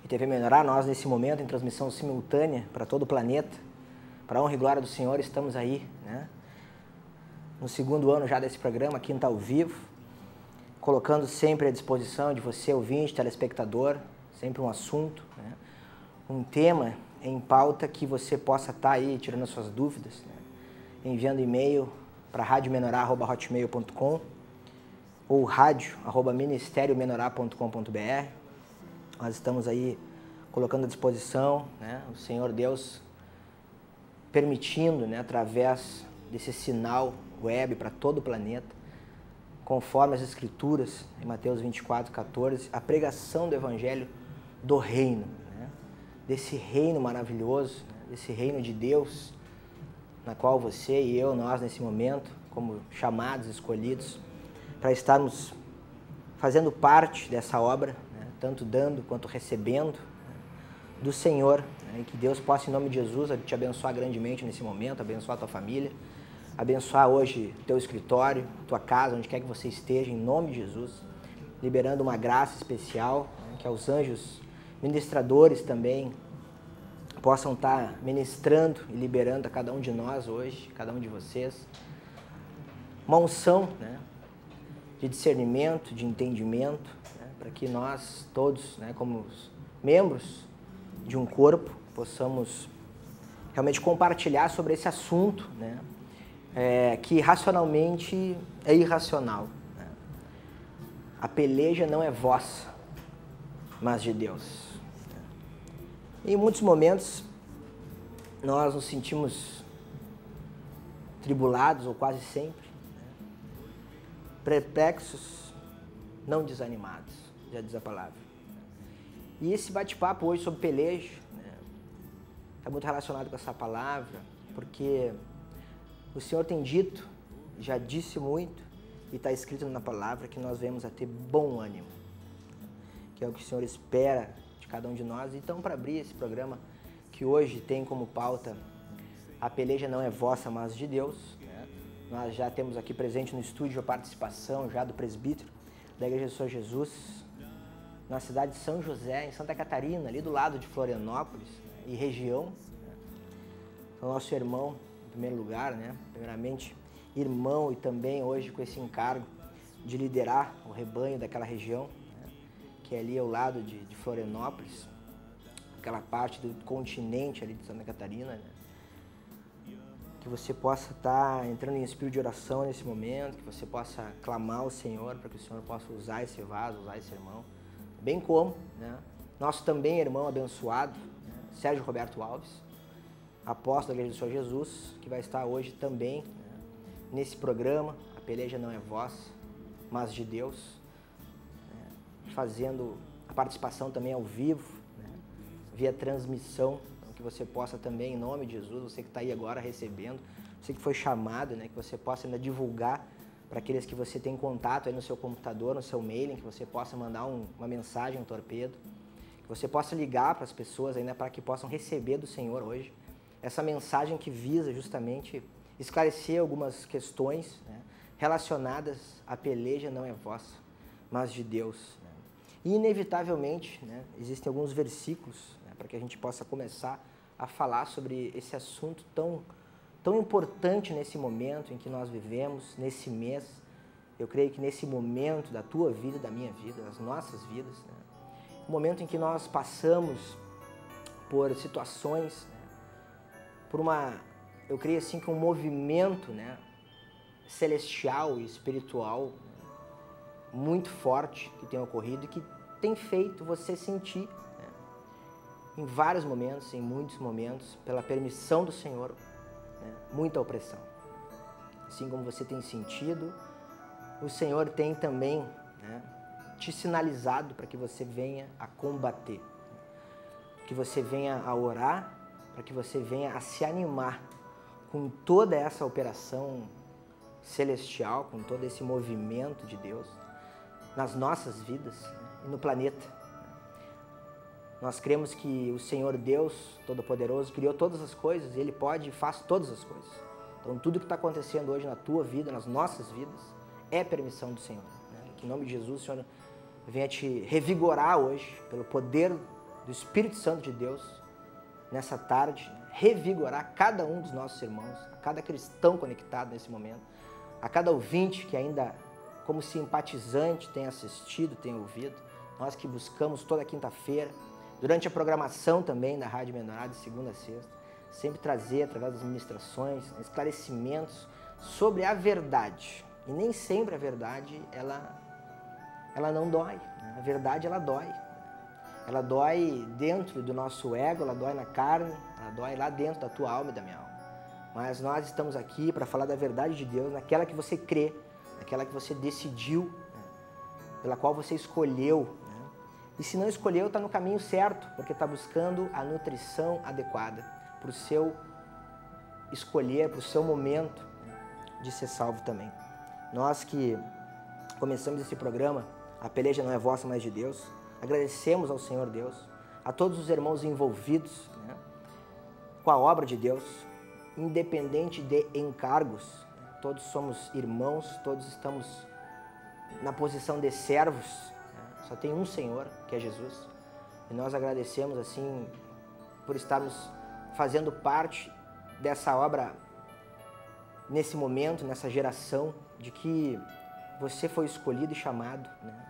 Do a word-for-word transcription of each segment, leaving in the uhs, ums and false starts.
T V Melhorar, nós nesse momento em transmissão simultânea para todo o planeta, para a honra e glória do Senhor, estamos aí, né? No segundo ano já desse programa, quinta ao vivo, colocando sempre à disposição de você, ouvinte, telespectador, sempre um assunto, né? Um tema em pauta que você possa estar aí tirando as suas dúvidas, né? Enviando e-mail para rádio menorá arroba hotmail ponto com ou rádio arroba ministério menorá ponto com ponto br. Nós estamos aí colocando à disposição, né, o Senhor Deus permitindo, né, através desse sinal web para todo o planeta, conforme as Escrituras, em Mateus vinte e quatro, quatorze, a pregação do Evangelho do Reino, né, desse reino maravilhoso, né, desse reino de Deus, na qual você e eu, nós nesse momento, como chamados, escolhidos, para estarmos fazendo parte dessa obra, né, tanto dando quanto recebendo, né, do Senhor, né, e que Deus possa, em nome de Jesus, te abençoar grandemente nesse momento, abençoar a tua família, abençoar hoje o teu escritório, tua casa, onde quer que você esteja, em nome de Jesus, liberando uma graça especial, né, que aos anjos ministradores também possam estar ministrando e liberando a cada um de nós hoje, cada um de vocês, uma unção, né, de discernimento, de entendimento, né, para que nós todos, né, como membros de um corpo, possamos realmente compartilhar sobre esse assunto, né, é, que racionalmente é irracional, né? A peleja não é vossa, mas de Deus. Em muitos momentos, nós nos sentimos tribulados, ou quase sempre, né? Perplexos, não desanimados, já diz a palavra. E esse bate-papo hoje sobre peleja, né, está muito relacionado com essa palavra, porque o Senhor tem dito, já disse muito, e está escrito na palavra, que nós venhamos a ter bom ânimo, que é o que o Senhor espera cada um de nós. Então, para abrir esse programa, que hoje tem como pauta a peleja não é vossa, mas de Deus, né? Nós já temos aqui presente no estúdio a participação já do presbítero da Igreja do Senhor Jesus, na cidade de São José, em Santa Catarina, ali do lado de Florianópolis, né, e região, né? Então, nosso irmão, em primeiro lugar, né? Primeiramente, irmão, e também hoje com esse encargo de liderar o rebanho daquela região, que é ali ao lado de, de Florianópolis, aquela parte do continente ali de Santa Catarina, né? Que você possa estar entrando em espírito de oração nesse momento, que você possa clamar ao Senhor para que o Senhor possa usar esse vaso, usar esse irmão, bem como, né, nosso também irmão abençoado, né, Sérgio Roberto Alves, apóstolo da Igreja do Senhor Jesus, que vai estar hoje também, né, nesse programa, a peleja não é vossa, mas de Deus, fazendo a participação também ao vivo, né, via transmissão, então que você possa também, em nome de Jesus, você que está aí agora recebendo, você que foi chamado, né, que você possa ainda divulgar para aqueles que você tem contato aí no seu computador, no seu mailing, que você possa mandar um, uma mensagem, um torpedo, que você possa ligar para as pessoas ainda para que possam receber do Senhor hoje essa mensagem que visa justamente esclarecer algumas questões, né, relacionadas à peleja não é vossa, mas de Deus. E inevitavelmente, né, existem alguns versículos, né, para que a gente possa começar a falar sobre esse assunto tão, tão importante nesse momento em que nós vivemos, nesse mês. Eu creio que nesse momento da tua vida, da minha vida, das nossas vidas, né, um momento em que nós passamos por situações, né, por uma, eu creio assim que um movimento, né, celestial e espiritual, né, muito forte que tem ocorrido e que tem feito você sentir, né, em vários momentos, em muitos momentos, pela permissão do Senhor, né, muita opressão. Assim como você tem sentido, o Senhor tem também, né, te sinalizado para que você venha a combater, que você venha a orar, para que você venha a se animar com toda essa operação celestial, com todo esse movimento de Deus nas nossas vidas, né, e no planeta. Nós cremos que o Senhor Deus Todo-Poderoso criou todas as coisas, Ele pode e faz todas as coisas. Então tudo que está acontecendo hoje na tua vida, nas nossas vidas, é permissão do Senhor, né? Que em nome de Jesus o Senhor venha te revigorar hoje, pelo poder do Espírito Santo de Deus nessa tarde, revigorar cada um dos nossos irmãos, a cada cristão conectado nesse momento, a cada ouvinte que ainda, como simpatizante, tem assistido, tem ouvido, nós que buscamos toda quinta-feira, durante a programação também da Rádio Menorá, de segunda a sexta, sempre trazer, através das ministrações, esclarecimentos sobre a verdade. E nem sempre a verdade, ela, ela não dói. Né? A verdade, ela dói. Ela dói dentro do nosso ego, ela dói na carne, ela dói lá dentro da tua alma e da minha alma. Mas nós estamos aqui para falar da verdade de Deus, naquela que você crê, naquela que você decidiu, né? Pela qual você escolheu. Né? E se não escolheu, está no caminho certo, porque está buscando a nutrição adequada para o seu escolher, para o seu momento, né, de ser salvo também. Nós que começamos esse programa, A Peleja Não É Vossa, Mas de Deus, agradecemos ao Senhor Deus, a todos os irmãos envolvidos, né, com a obra de Deus, independente de encargos. Todos somos irmãos, todos estamos na posição de servos, né? Só tem um Senhor, que é Jesus. E nós agradecemos, assim, por estarmos fazendo parte dessa obra nesse momento, nessa geração, de que você foi escolhido e chamado, né,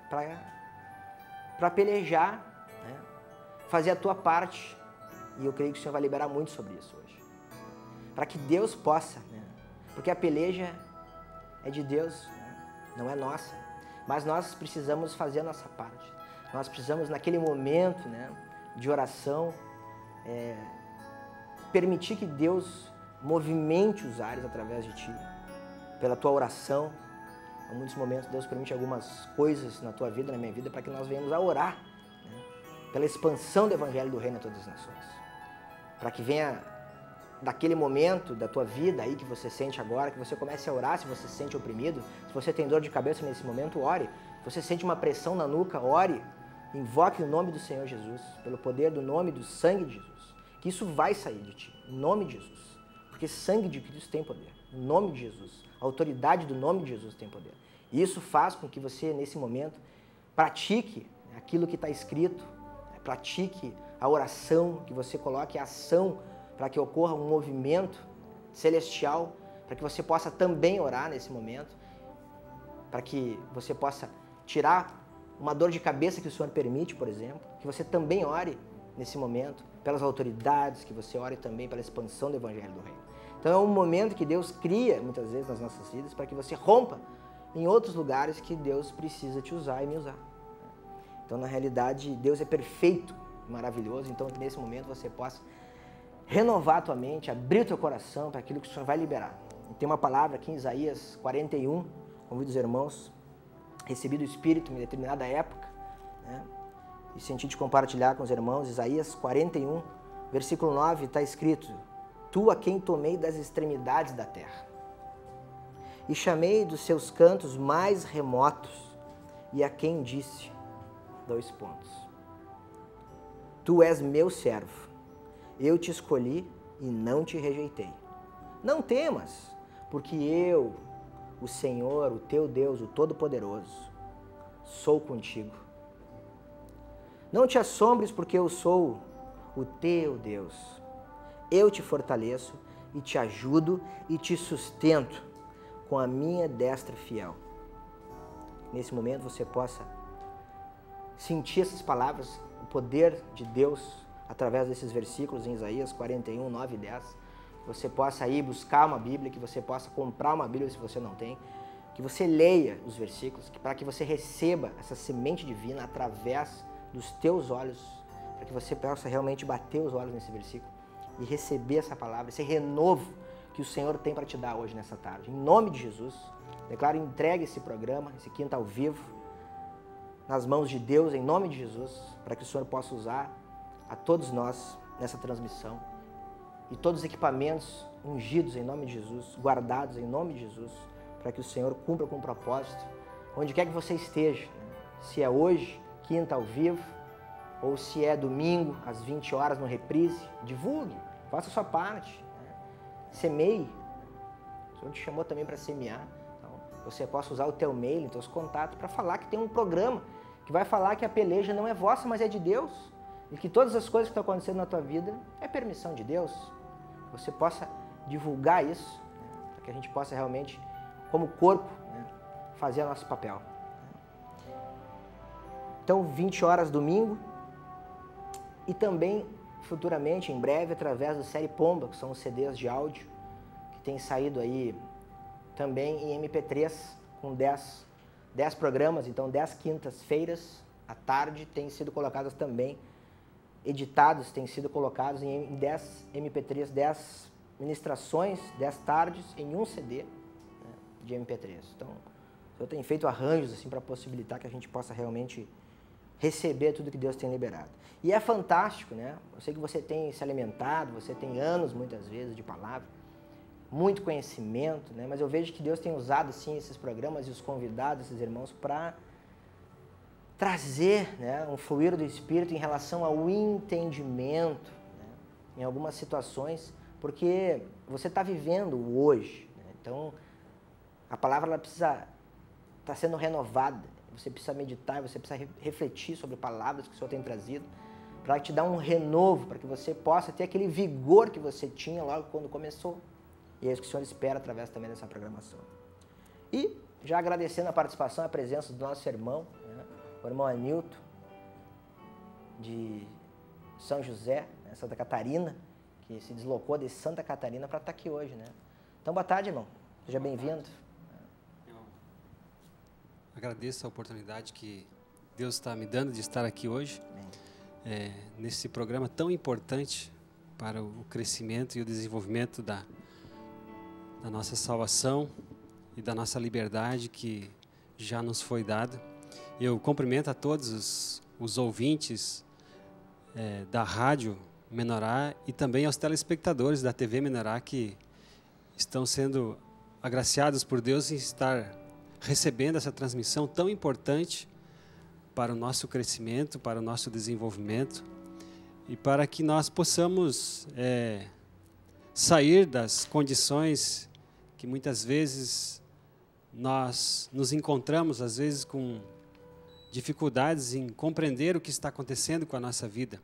para pelejar, né, fazer a tua parte. E eu creio que o Senhor vai liberar muito sobre isso hoje. Para que Deus possa, né, porque a peleja é de Deus, né, não é nossa. Mas nós precisamos fazer a nossa parte. Nós precisamos, naquele momento, né, de oração, é, permitir que Deus movimente os ares através de ti, pela tua oração. Em muitos momentos Deus permite algumas coisas na tua vida, na minha vida, para que nós venhamos a orar, né, pela expansão do Evangelho do Reino a todas as nações. Para que venha daquele momento da tua vida aí que você sente agora, que você comece a orar se você se sente oprimido, se você tem dor de cabeça nesse momento, ore. Se você sente uma pressão na nuca, ore. Invoque o nome do Senhor Jesus, pelo poder do nome do sangue de Jesus, que isso vai sair de ti, em nome de Jesus, porque sangue de Cristo tem poder, em nome de Jesus, a autoridade do nome de Jesus tem poder. E isso faz com que você, nesse momento, pratique aquilo que está escrito, pratique a oração, que você coloque a ação para que ocorra um movimento celestial, para que você possa também orar nesse momento, para que você possa tirar uma dor de cabeça que o Senhor permite, por exemplo, que você também ore nesse momento, pelas autoridades, que você ore também pela expansão do Evangelho do Reino. Então é um momento que Deus cria, muitas vezes, nas nossas vidas, para que você rompa em outros lugares que Deus precisa te usar e me usar. Então, na realidade, Deus é perfeito, maravilhoso, então que nesse momento você possa renovar a tua mente, abrir o teu coração para aquilo que o Senhor vai liberar. E tem uma palavra aqui em Isaías quarenta e um, convido os irmãos, recebi do Espírito em determinada época, né, e senti de compartilhar com os irmãos. Isaías quarenta e um, versículo nove, está escrito: Tu a quem tomei das extremidades da terra, e chamei dos seus cantos mais remotos, e a quem disse, dois pontos, Tu és meu servo, eu te escolhi e não te rejeitei. Não temas, porque eu, o Senhor, o teu Deus, o Todo-Poderoso, sou contigo. Não te assombres, porque eu sou o teu Deus. Eu te fortaleço e te ajudo e te sustento com a minha destra fiel. Nesse momento você possa sentir essas palavras, o poder de Deus, através desses versículos em Isaías quarenta e um, nove e dez. Que você possa ir buscar uma Bíblia, que você possa comprar uma Bíblia se você não tem, que você leia os versículos, que, para que você receba essa semente divina através dos teus olhos, para que você possa realmente bater os olhos nesse versículo e receber essa palavra, esse renovo que o Senhor tem para te dar hoje, nessa tarde. Em nome de Jesus, declaro entregue esse programa, esse quinta ao vivo, nas mãos de Deus, em nome de Jesus, para que o Senhor possa usar a todos nós nessa transmissão, e todos os equipamentos ungidos em nome de Jesus, guardados em nome de Jesus, para que o Senhor cumpra com o propósito, onde quer que você esteja, né? Se é hoje, quinta ao vivo, ou se é domingo, às vinte horas no reprise, divulgue, faça a sua parte, né? Semeie. O Senhor te chamou também para semear, então você possa usar o teu e-mail, os teus contatos, para falar que tem um programa que vai falar que a peleja não é vossa, mas é de Deus. e que todas as coisas que estão acontecendo na tua vida é permissão de Deus, que você possa divulgar isso, né, para que a gente possa realmente, como corpo, né, fazer o nosso papel. Então, vinte horas domingo, e também futuramente, em breve, através da série Pomba, que são os C Ds de áudio, que tem saído aí também em M P três, com dez, dez programas, então dez quintas-feiras à tarde têm sido colocadas também, editados, têm sido colocados em dez M P três, dez ministrações, dez tardes em um C D, né, de M P três. Então, eu tenho feito arranjos assim para possibilitar que a gente possa realmente receber tudo que Deus tem liberado. E é fantástico, né? Eu sei que você tem se alimentado, você tem anos, muitas vezes, de palavra, muito conhecimento, né? Mas eu vejo que Deus tem usado, sim, esses programas e os convidados, esses irmãos, para trazer, né, um fluir do Espírito em relação ao entendimento, né, em algumas situações, porque você está vivendo o hoje, né? Então, a palavra ela precisa estar sendo renovada. Você precisa meditar, você precisa re refletir sobre palavras que o Senhor tem trazido, para te dar um renovo, para que você possa ter aquele vigor que você tinha logo quando começou. E é isso que o Senhor espera através também dessa programação. E, já agradecendo a participação, a presença do nosso irmão, né, o irmão Anilton, de São José, né, Santa Catarina, que se deslocou de Santa Catarina para estar aqui hoje, né? Então, boa tarde, irmão. Seja bem-vindo. Agradeço a oportunidade que Deus está me dando de estar aqui hoje, é, nesse programa tão importante para o crescimento e o desenvolvimento da, da nossa salvação e da nossa liberdade que já nos foi dada. Eu cumprimento a todos os, os ouvintes é, da Rádio Menorá e também aos telespectadores da T V Menorá que estão sendo agraciados por Deus em estar recebendo essa transmissão tão importante para o nosso crescimento, para o nosso desenvolvimento e para que nós possamos é, sair das condições que muitas vezes nós nos encontramos, às vezes com dificuldades em compreender o que está acontecendo com a nossa vida.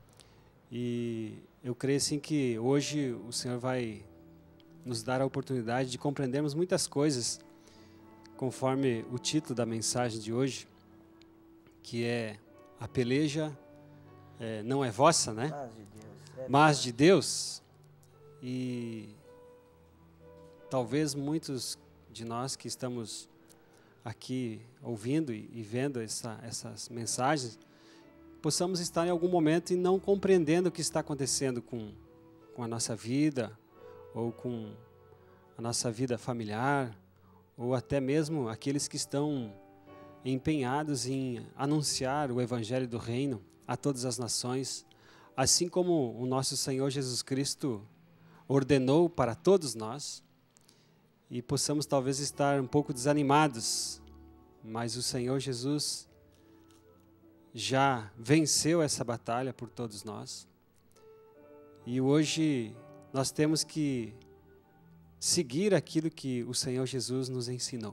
E eu creio assim que hoje o Senhor vai nos dar a oportunidade de compreendermos muitas coisas conforme o título da mensagem de hoje, que é a peleja é, não é vossa, né? Mas de Deus. É Mas de Deus. E talvez muitos de nós que estamos aqui ouvindo e, e vendo essa, essas mensagens, possamos estar em algum momento e não compreendendo o que está acontecendo com, com a nossa vida, ou com a nossa vida familiar, ou até mesmo aqueles que estão empenhados em anunciar o Evangelho do Reino a todas as nações, assim como o nosso Senhor Jesus Cristo ordenou para todos nós, e possamos talvez estar um pouco desanimados, mas o Senhor Jesus já venceu essa batalha por todos nós, e hoje nós temos que seguir aquilo que o Senhor Jesus nos ensinou.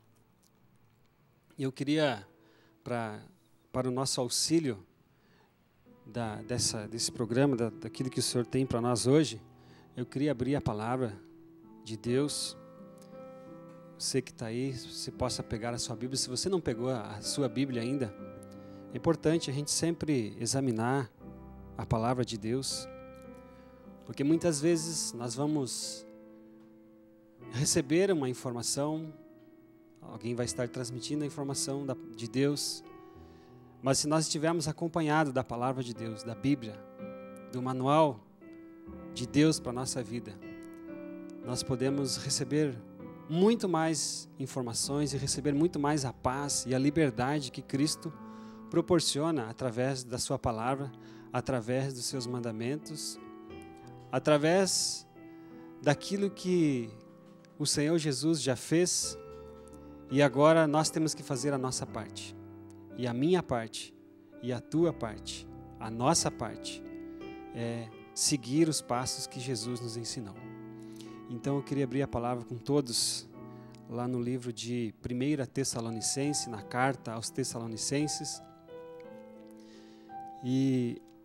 E eu queria, pra, para o nosso auxílio da, dessa, desse programa, da, daquilo que o Senhor tem para nós hoje, eu queria abrir a palavra de Deus. Você que está aí, você possa pegar a sua Bíblia. Se você não pegou a, a sua Bíblia ainda, é importante a gente sempre examinar a palavra de Deus, porque muitas vezes nós vamos receber uma informação, alguém vai estar transmitindo a informação da, de Deus, mas se nós estivermos acompanhados da palavra de Deus, da Bíblia, do manual de Deus para a nossa vida, nós podemos receber muito mais informações e receber muito mais a paz e a liberdade que Cristo proporciona através da sua palavra, através dos seus mandamentos, através daquilo que o Senhor Jesus já fez, e agora nós temos que fazer a nossa parte. E a minha parte, e a tua parte, a nossa parte, é seguir os passos que Jesus nos ensinou. Então eu queria abrir a palavra com todos, lá no livro de primeira Tessalonicenses, na carta aos Tessalonicenses. E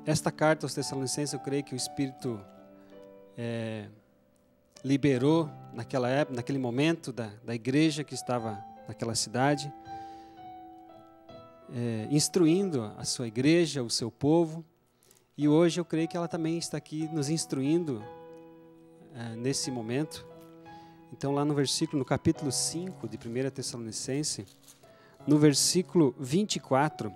esta carta aos Tessalonicenses, eu creio que o Espírito é, liberou naquela época, naquele momento da, da igreja que estava naquela cidade, é, instruindo a sua igreja, o seu povo, e hoje eu creio que ela também está aqui nos instruindo é, nesse momento. Então lá no versículo, no capítulo cinco de primeira Tessalonicenses, no versículo vinte e quatro,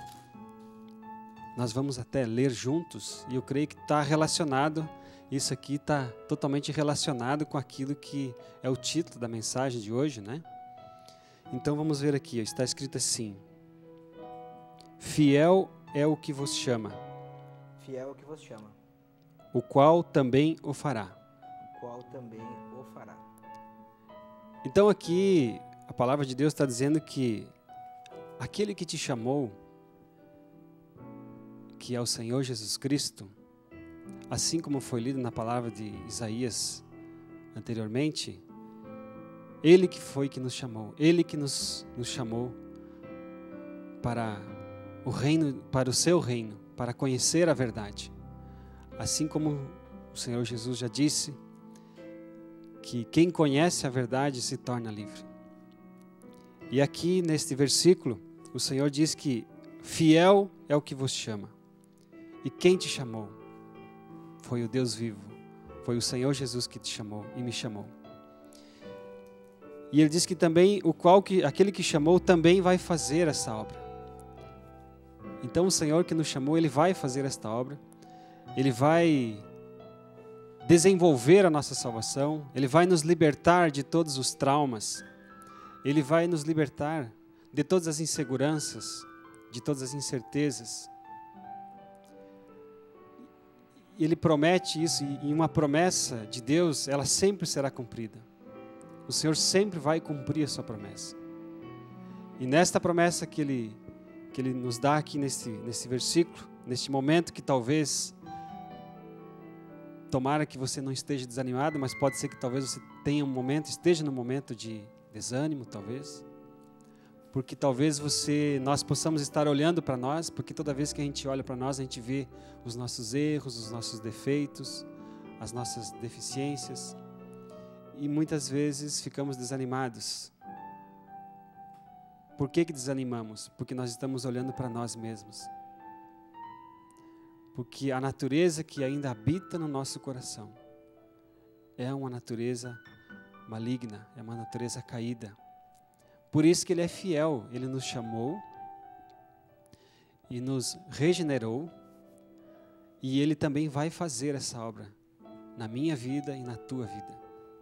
nós vamos até ler juntos, e eu creio que está relacionado, isso aqui está totalmente relacionado com aquilo que é o título da mensagem de hoje, né? Então vamos ver aqui, está escrito assim: fiel é o que vos chama, Fiel é o que vos chama, o qual também o fará. o qual também o fará. Então aqui a palavra de Deus está dizendo que aquele que te chamou, que é o Senhor Jesus Cristo, assim como foi lido na palavra de Isaías anteriormente, Ele que foi que nos chamou, Ele que nos, nos chamou para o reino, para o seu reino, para conhecer a verdade. Assim como o Senhor Jesus já disse, que quem conhece a verdade se torna livre. E aqui neste versículo, o Senhor diz que fiel é o que vos chama. E quem te chamou? Foi o Deus vivo. Foi o Senhor Jesus que te chamou e me chamou. E ele diz que também o qual que aquele que chamou também vai fazer essa obra. Então o Senhor que nos chamou, Ele vai fazer esta obra. Ele vai desenvolver a nossa salvação. Ele vai nos libertar de todos os traumas. Ele vai nos libertar de todas as inseguranças, de todas as incertezas. Ele promete isso, e uma promessa de Deus, ela sempre será cumprida. O Senhor sempre vai cumprir a sua promessa. E nesta promessa que Ele, que Ele nos dá aqui nesse, nesse versículo, neste momento que talvez, tomara que você não esteja desanimado, mas pode ser que talvez você tenha um momento, esteja no momento de desânimo, talvez. Porque talvez você, nós possamos estar olhando para nós, porque toda vez que a gente olha para nós, a gente vê os nossos erros, os nossos defeitos, as nossas deficiências, e muitas vezes ficamos desanimados. Por que que desanimamos? Porque nós estamos olhando para nós mesmos. Porque a natureza que ainda habita no nosso coração é uma natureza maligna, é uma natureza caída. Por isso que Ele é fiel, Ele nos chamou e nos regenerou, e Ele também vai fazer essa obra na minha vida e na tua vida.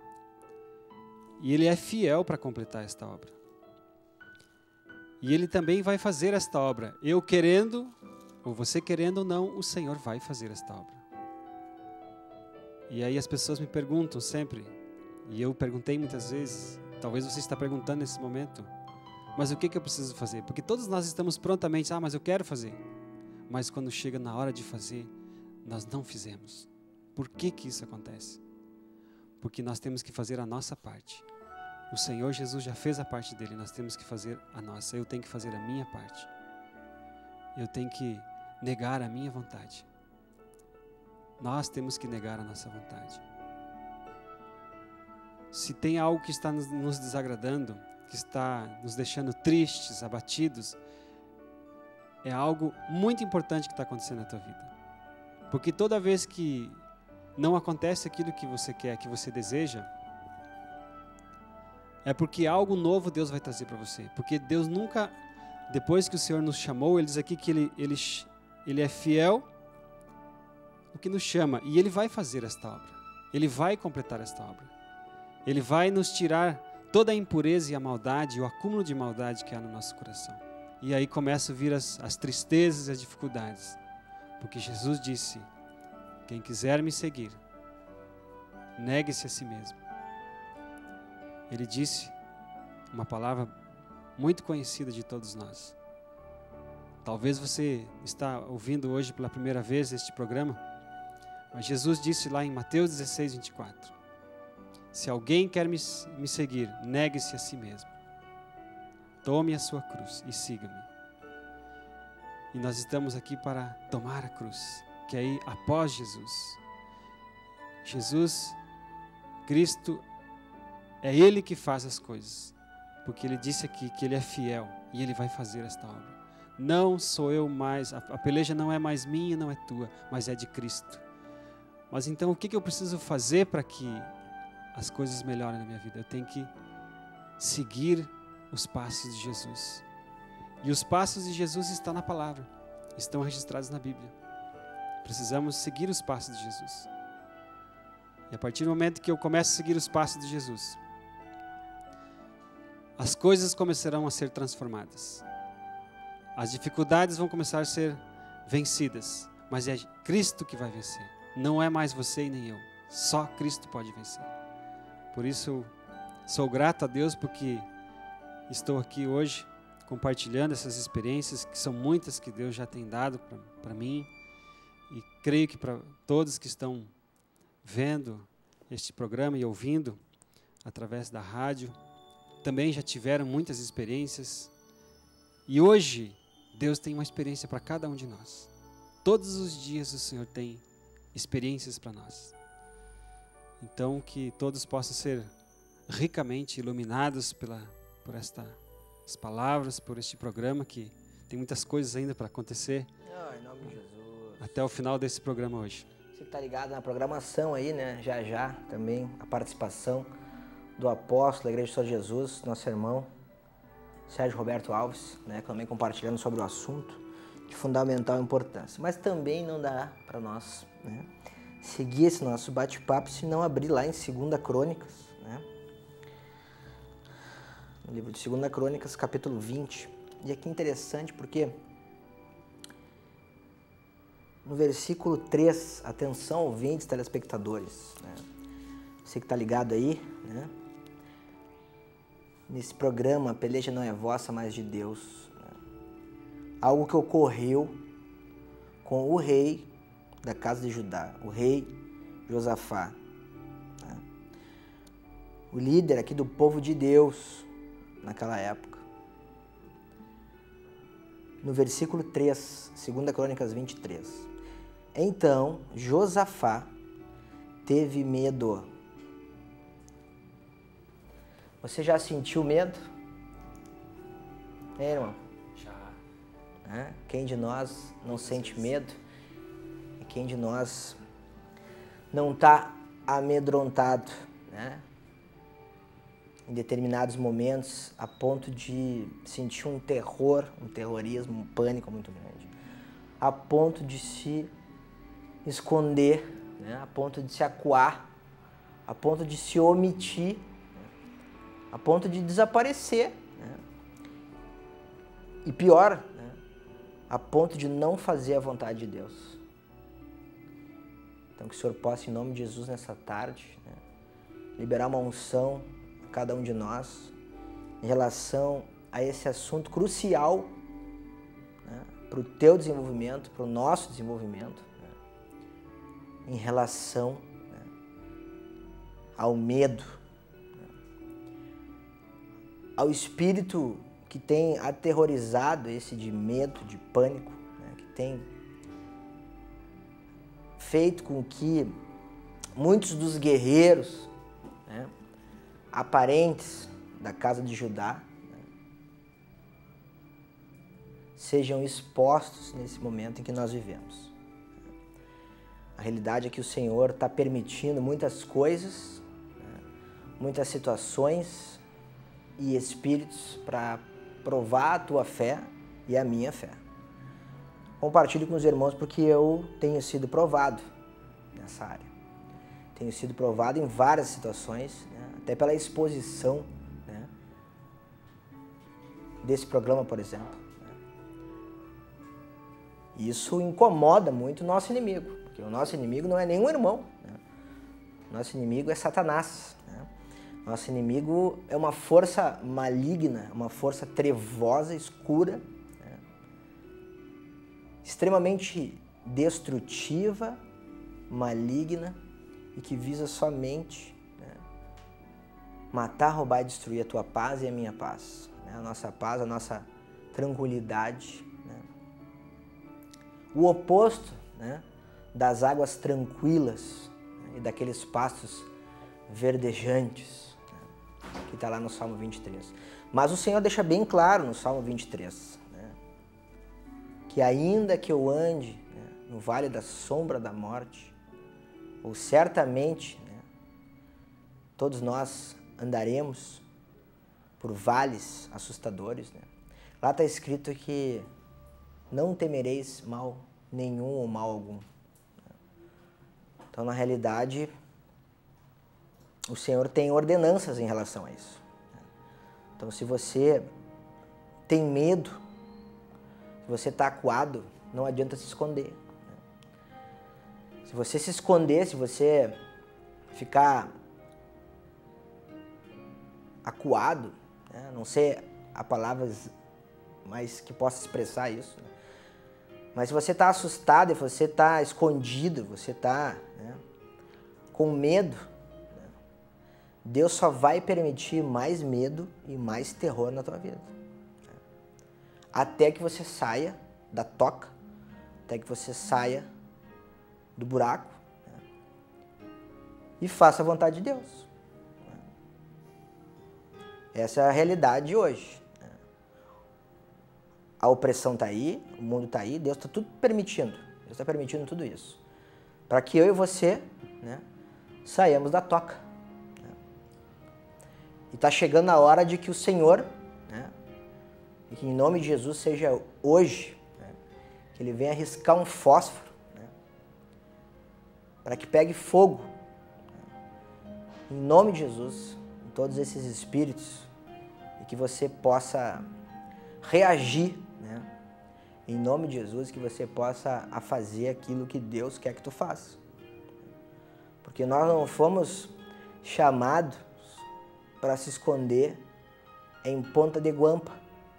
E Ele é fiel para completar esta obra. E Ele também vai fazer esta obra. Eu querendo, ou você querendo ou não, o Senhor vai fazer esta obra. E aí as pessoas me perguntam sempre, e eu perguntei muitas vezes, talvez você está perguntando nesse momento, mas o que, que eu preciso fazer? Porque todos nós estamos prontamente, ah, mas eu quero fazer. Mas quando chega na hora de fazer, nós não fizemos. Por que que isso acontece? Porque nós temos que fazer a nossa parte. O Senhor Jesus já fez a parte dele, nós temos que fazer a nossa. Eu tenho que fazer a minha parte. Eu tenho que negar a minha vontade. Nós temos que negar a nossa vontade. Se tem algo que está nos desagradando, que está nos deixando tristes, abatidos, é algo muito importante que está acontecendo na tua vida. Porque toda vez que não acontece aquilo que você quer, que você deseja, é porque algo novo Deus vai trazer para você. Porque Deus nunca, depois que o Senhor nos chamou, Ele diz aqui que Ele, ele, ele é fiel o que nos chama, e Ele vai fazer esta obra. Ele vai completar esta obra. Ele vai nos tirar toda a impureza e a maldade, o acúmulo de maldade que há no nosso coração. E aí começam a vir as, as tristezas e as dificuldades. Porque Jesus disse, quem quiser me seguir, negue-se a si mesmo. Ele disse uma palavra muito conhecida de todos nós. Talvez você está ouvindo hoje pela primeira vez este programa, mas Jesus disse lá em Mateus dezesseis, vinte e quatro, se alguém quer me, me seguir, negue-se a si mesmo. Tome a sua cruz e siga-me. E nós estamos aqui para tomar a cruz, que aí após Jesus. Jesus, Cristo, é Ele que faz as coisas, porque Ele disse aqui que Ele é fiel e Ele vai fazer esta obra. Não sou eu mais, a, a peleja não é mais minha, não é tua, mas é de Cristo. Mas então o que, que eu preciso fazer para que as coisas melhorem na minha vida? Eu tenho que seguir os passos de Jesus. E os passos de Jesus estão na palavra, estão registrados na Bíblia. Precisamos seguir os passos de Jesus. E a partir do momento que eu começo a seguir os passos de Jesus, as coisas começarão a ser transformadas. As dificuldades vão começar a ser vencidas, mas é Cristo que vai vencer. Não é mais você e nem eu. Só Cristo pode vencer. Por isso, sou grato a Deus porque estou aqui hoje compartilhando essas experiências, que são muitas que Deus já tem dado para mim. E creio que para todos que estão vendo este programa e ouvindo através da rádio, também já tiveram muitas experiências. E hoje, Deus tem uma experiência para cada um de nós. Todos os dias o Senhor tem experiências para nós. Então, que todos possam ser ricamente iluminados pela, por estas palavras, por este programa, que tem muitas coisas ainda para acontecer. Oh, em nome de Jesus. Até o final desse programa hoje. Você que está ligado na programação aí, né? Já já também a participação do apóstolo da Igreja do Senhor Jesus, nosso irmão Sérgio Roberto Alves, né? Também compartilhando sobre o assunto de fundamental importância. Mas também não dá para nós, né, seguir esse nosso bate-papo se não abrir lá em Segunda Crônicas, né? No livro de Segunda Crônicas, capítulo vinte. E aqui é interessante porque no versículo três, atenção ouvintes, telespectadores, né? Você que está ligado aí, né? Nesse programa, a peleja não é vossa, mas de Deus. Né? Algo que ocorreu com o rei da casa de Judá, o rei Josafá. Né? O líder aqui do povo de Deus naquela época. No versículo três, Segunda Crônicas vinte e três. Então, Josafá teve medo. Você já sentiu medo? É, irmão? Já. É? Quem de nós não sente medo? E quem de nós não está amedrontado, né? Em determinados momentos, a ponto de sentir um terror, um terrorismo, um pânico muito grande. A ponto de se esconder, né? A ponto de se acuar, a ponto de se omitir, a ponto de desaparecer, né? E pior, né? A ponto de não fazer a vontade de Deus. Então que o Senhor possa, em nome de Jesus, nessa tarde, né, liberar uma unção a cada um de nós em relação a esse assunto crucial, né, para o teu desenvolvimento, para o nosso desenvolvimento, né, em relação, né, ao medo, ao espírito que tem aterrorizado esse de medo, de pânico, né, que tem feito com que muitos dos guerreiros, né, aparentes da casa de Judá, né, sejam expostos nesse momento em que nós vivemos. A realidade é que o Senhor está permitindo muitas coisas, né, muitas situações e espíritos para provar a tua fé e a minha fé. Compartilho com os irmãos porque eu tenho sido provado nessa área. Tenho sido provado em várias situações, né, até pela exposição, né, desse programa, por exemplo. Né. Isso incomoda muito o nosso inimigo, porque o nosso inimigo não é nenhum irmão. Né. Nosso inimigo é Satanás. Né. Nosso inimigo é uma força maligna, uma força trevosa, escura, né? Extremamente destrutiva, maligna e que visa somente, né, matar, roubar e destruir a tua paz e a minha paz, né? A nossa paz, a nossa tranquilidade, né? o oposto, né, das águas tranquilas, né, e daqueles pastos verdejantes, né, que está lá no Salmo vinte e três. Mas o Senhor deixa bem claro no Salmo vinte e três, né, que ainda que eu ande, né, no vale da sombra da morte, ou certamente, né, todos nós andaremos por vales assustadores, né? Lá está escrito que não temereis mal nenhum ou mal algum. Então, na realidade, o Senhor tem ordenanças em relação a isso. Então, se você tem medo, se você está acuado, não adianta se esconder. Se você se esconder, se você ficar acuado, né? Não sei a palavras mais que possa expressar isso, né? Mas se você está assustado, se você está escondido, você está, né, com medo, né, Deus só vai permitir mais medo e mais terror na tua vida, né? Até que você saia da toca, até que você saia do buraco, né, e faça a vontade de Deus. Essa é a realidade de hoje. A opressão está aí, o mundo está aí, Deus está tudo permitindo. Deus está permitindo tudo isso. Para que eu e você, né, saiamos da toca. Né? E está chegando a hora de que o Senhor, né, e que em nome de Jesus seja hoje, né, que Ele venha arriscar um fósforo, né, para que pegue fogo. Né? Em nome de Jesus, todos esses espíritos, e que você possa reagir, né, em nome de Jesus, que você possa a fazer aquilo que Deus quer que tu faça. Porque nós não fomos chamados para se esconder em ponta de guampa.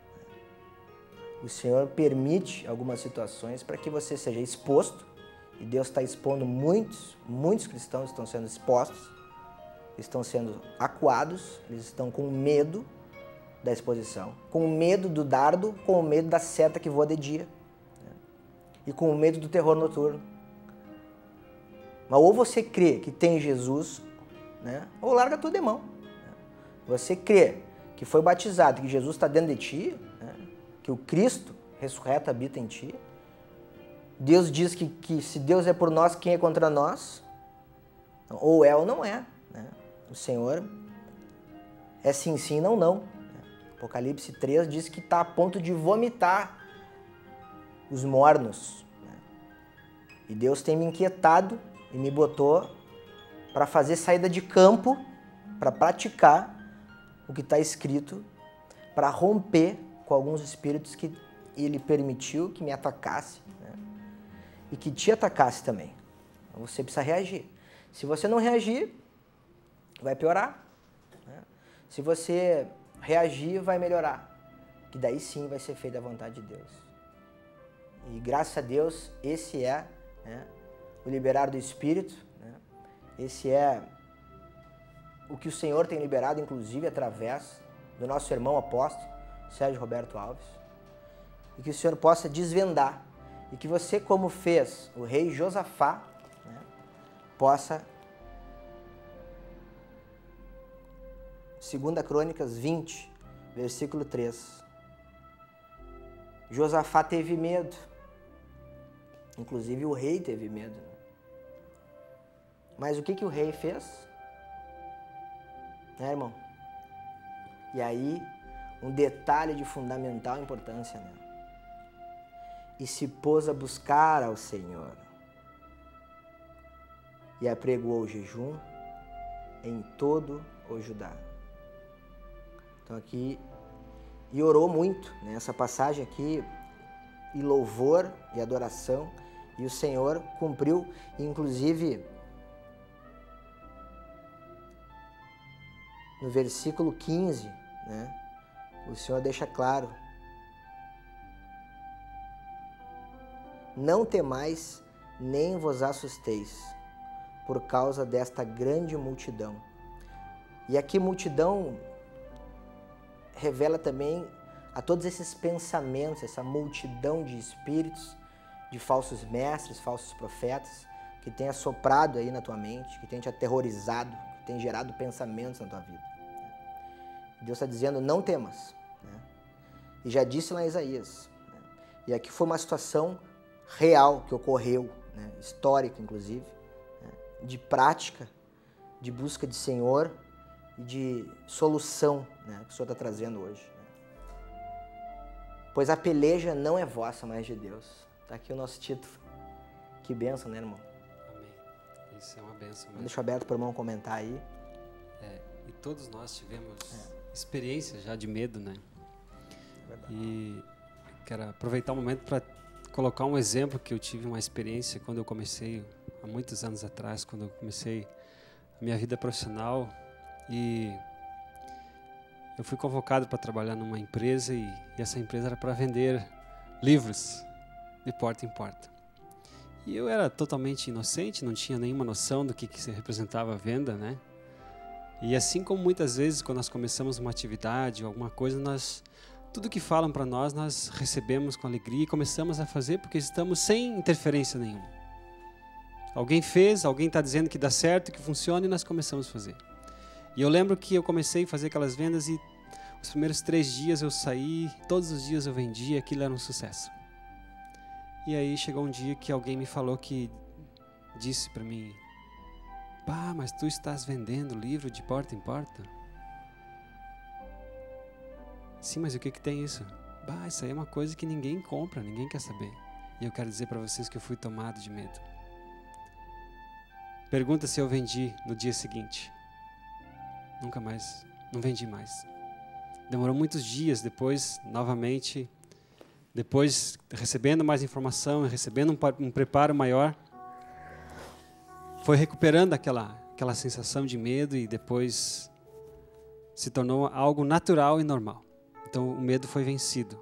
O Senhor permite algumas situações para que você seja exposto, e Deus está expondo muitos, muitos cristãos estão sendo expostos, estão sendo acuados, eles estão com medo da exposição, com medo do dardo, com medo da seta que voa de dia, né? E com medo do terror noturno. Mas ou você crê que tem Jesus, né? Ou larga tudo de mão. Né? Você crê que foi batizado, que Jesus está dentro de ti, né? Que o Cristo ressurreto habita em ti. Deus diz que, que se Deus é por nós, quem é contra nós? Ou é ou não é, né? O Senhor é sim, sim, não, não. Apocalipse três diz que está a ponto de vomitar os mornos. E Deus tem me inquietado e me botou para fazer saída de campo, para praticar o que está escrito, para romper com alguns espíritos que Ele permitiu que me atacasse, né? E que te atacasse também. Então você precisa reagir. Se você não reagir, vai piorar, né? Se você reagir, vai melhorar, que daí sim vai ser feita a vontade de Deus. E graças a Deus, esse é, né, o liberar do Espírito, né? Esse é o que o Senhor tem liberado, inclusive através do nosso irmão apóstolo, Sérgio Roberto Alves, e que o Senhor possa desvendar, e que você, como fez o rei Josafá, né, possa... Segunda Crônicas vinte, versículo três. Josafá teve medo. Inclusive o rei teve medo. Mas o que, que o rei fez? Né, irmão? E aí, um detalhe de fundamental importância, né? E se pôs a buscar ao Senhor. E apregoou o jejum em todo o Judá. Então aqui, e orou muito, né? Essa passagem aqui, e louvor e adoração, e o Senhor cumpriu, inclusive, no versículo quinze, né? O Senhor deixa claro: não temais, nem vos assusteis, por causa desta grande multidão. E aqui multidão revela também a todos esses pensamentos, essa multidão de espíritos de falsos mestres, falsos profetas, que tem assoprado aí na tua mente, que tem te aterrorizado, que tem gerado pensamentos na tua vida. Deus está dizendo, não temas. Né? E já disse lá em Isaías. Né? E aqui foi uma situação real que ocorreu, né? Histórica inclusive, né? De prática, de busca de Senhor e de solução, né? Que o Senhor está trazendo hoje. Né? Pois a peleja não é vossa, mas de Deus. Está aqui o nosso título. Que bênção, né, irmão? Amém. Isso é uma bênção mesmo. Deixa aberto para o irmão comentar aí. É, e todos nós tivemos É. experiência já de medo, né? Verdade. E quero aproveitar o momento para colocar um exemplo que eu tive uma experiência quando eu comecei, há muitos anos atrás, quando eu comecei a minha vida profissional, e eu fui convocado para trabalhar numa empresa, e, e essa empresa era para vender livros de porta em porta. E eu era totalmente inocente, não tinha nenhuma noção do que, que se representava a venda, né? E assim como muitas vezes quando nós começamos uma atividade, alguma coisa, nós, tudo que falam para nós, nós recebemos com alegria e começamos a fazer porque estamos sem interferência nenhuma. Alguém fez, alguém está dizendo que dá certo, que funciona, e nós começamos a fazer. E eu lembro que eu comecei a fazer aquelas vendas e os primeiros três dias eu saí, todos os dias eu vendia, aquilo era um sucesso. E aí chegou um dia que alguém me falou que, disse para mim, pá, mas tu estás vendendo livro de porta em porta? Sim, mas o que que tem isso? Bah, isso aí é uma coisa que ninguém compra, ninguém quer saber. E eu quero dizer para vocês que eu fui tomado de medo. Pergunta se eu vendi no dia seguinte. Nunca mais, não vendi mais. Demorou muitos dias depois, novamente, depois recebendo mais informação, recebendo um, um preparo maior, foi recuperando aquela, aquela sensação de medo e depois se tornou algo natural e normal. Então o medo foi vencido.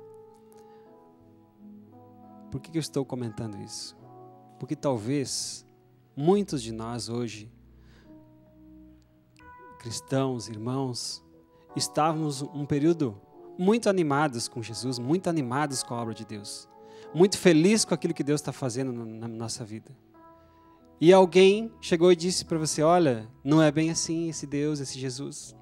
Por que que eu estou comentando isso? Porque talvez muitos de nós hoje, cristãos, irmãos, estávamos um período muito animados com Jesus, muito animados com a obra de Deus, muito felizes com aquilo que Deus está fazendo na nossa vida. E alguém chegou e disse para você, olha, não é bem assim esse Deus, esse Jesus.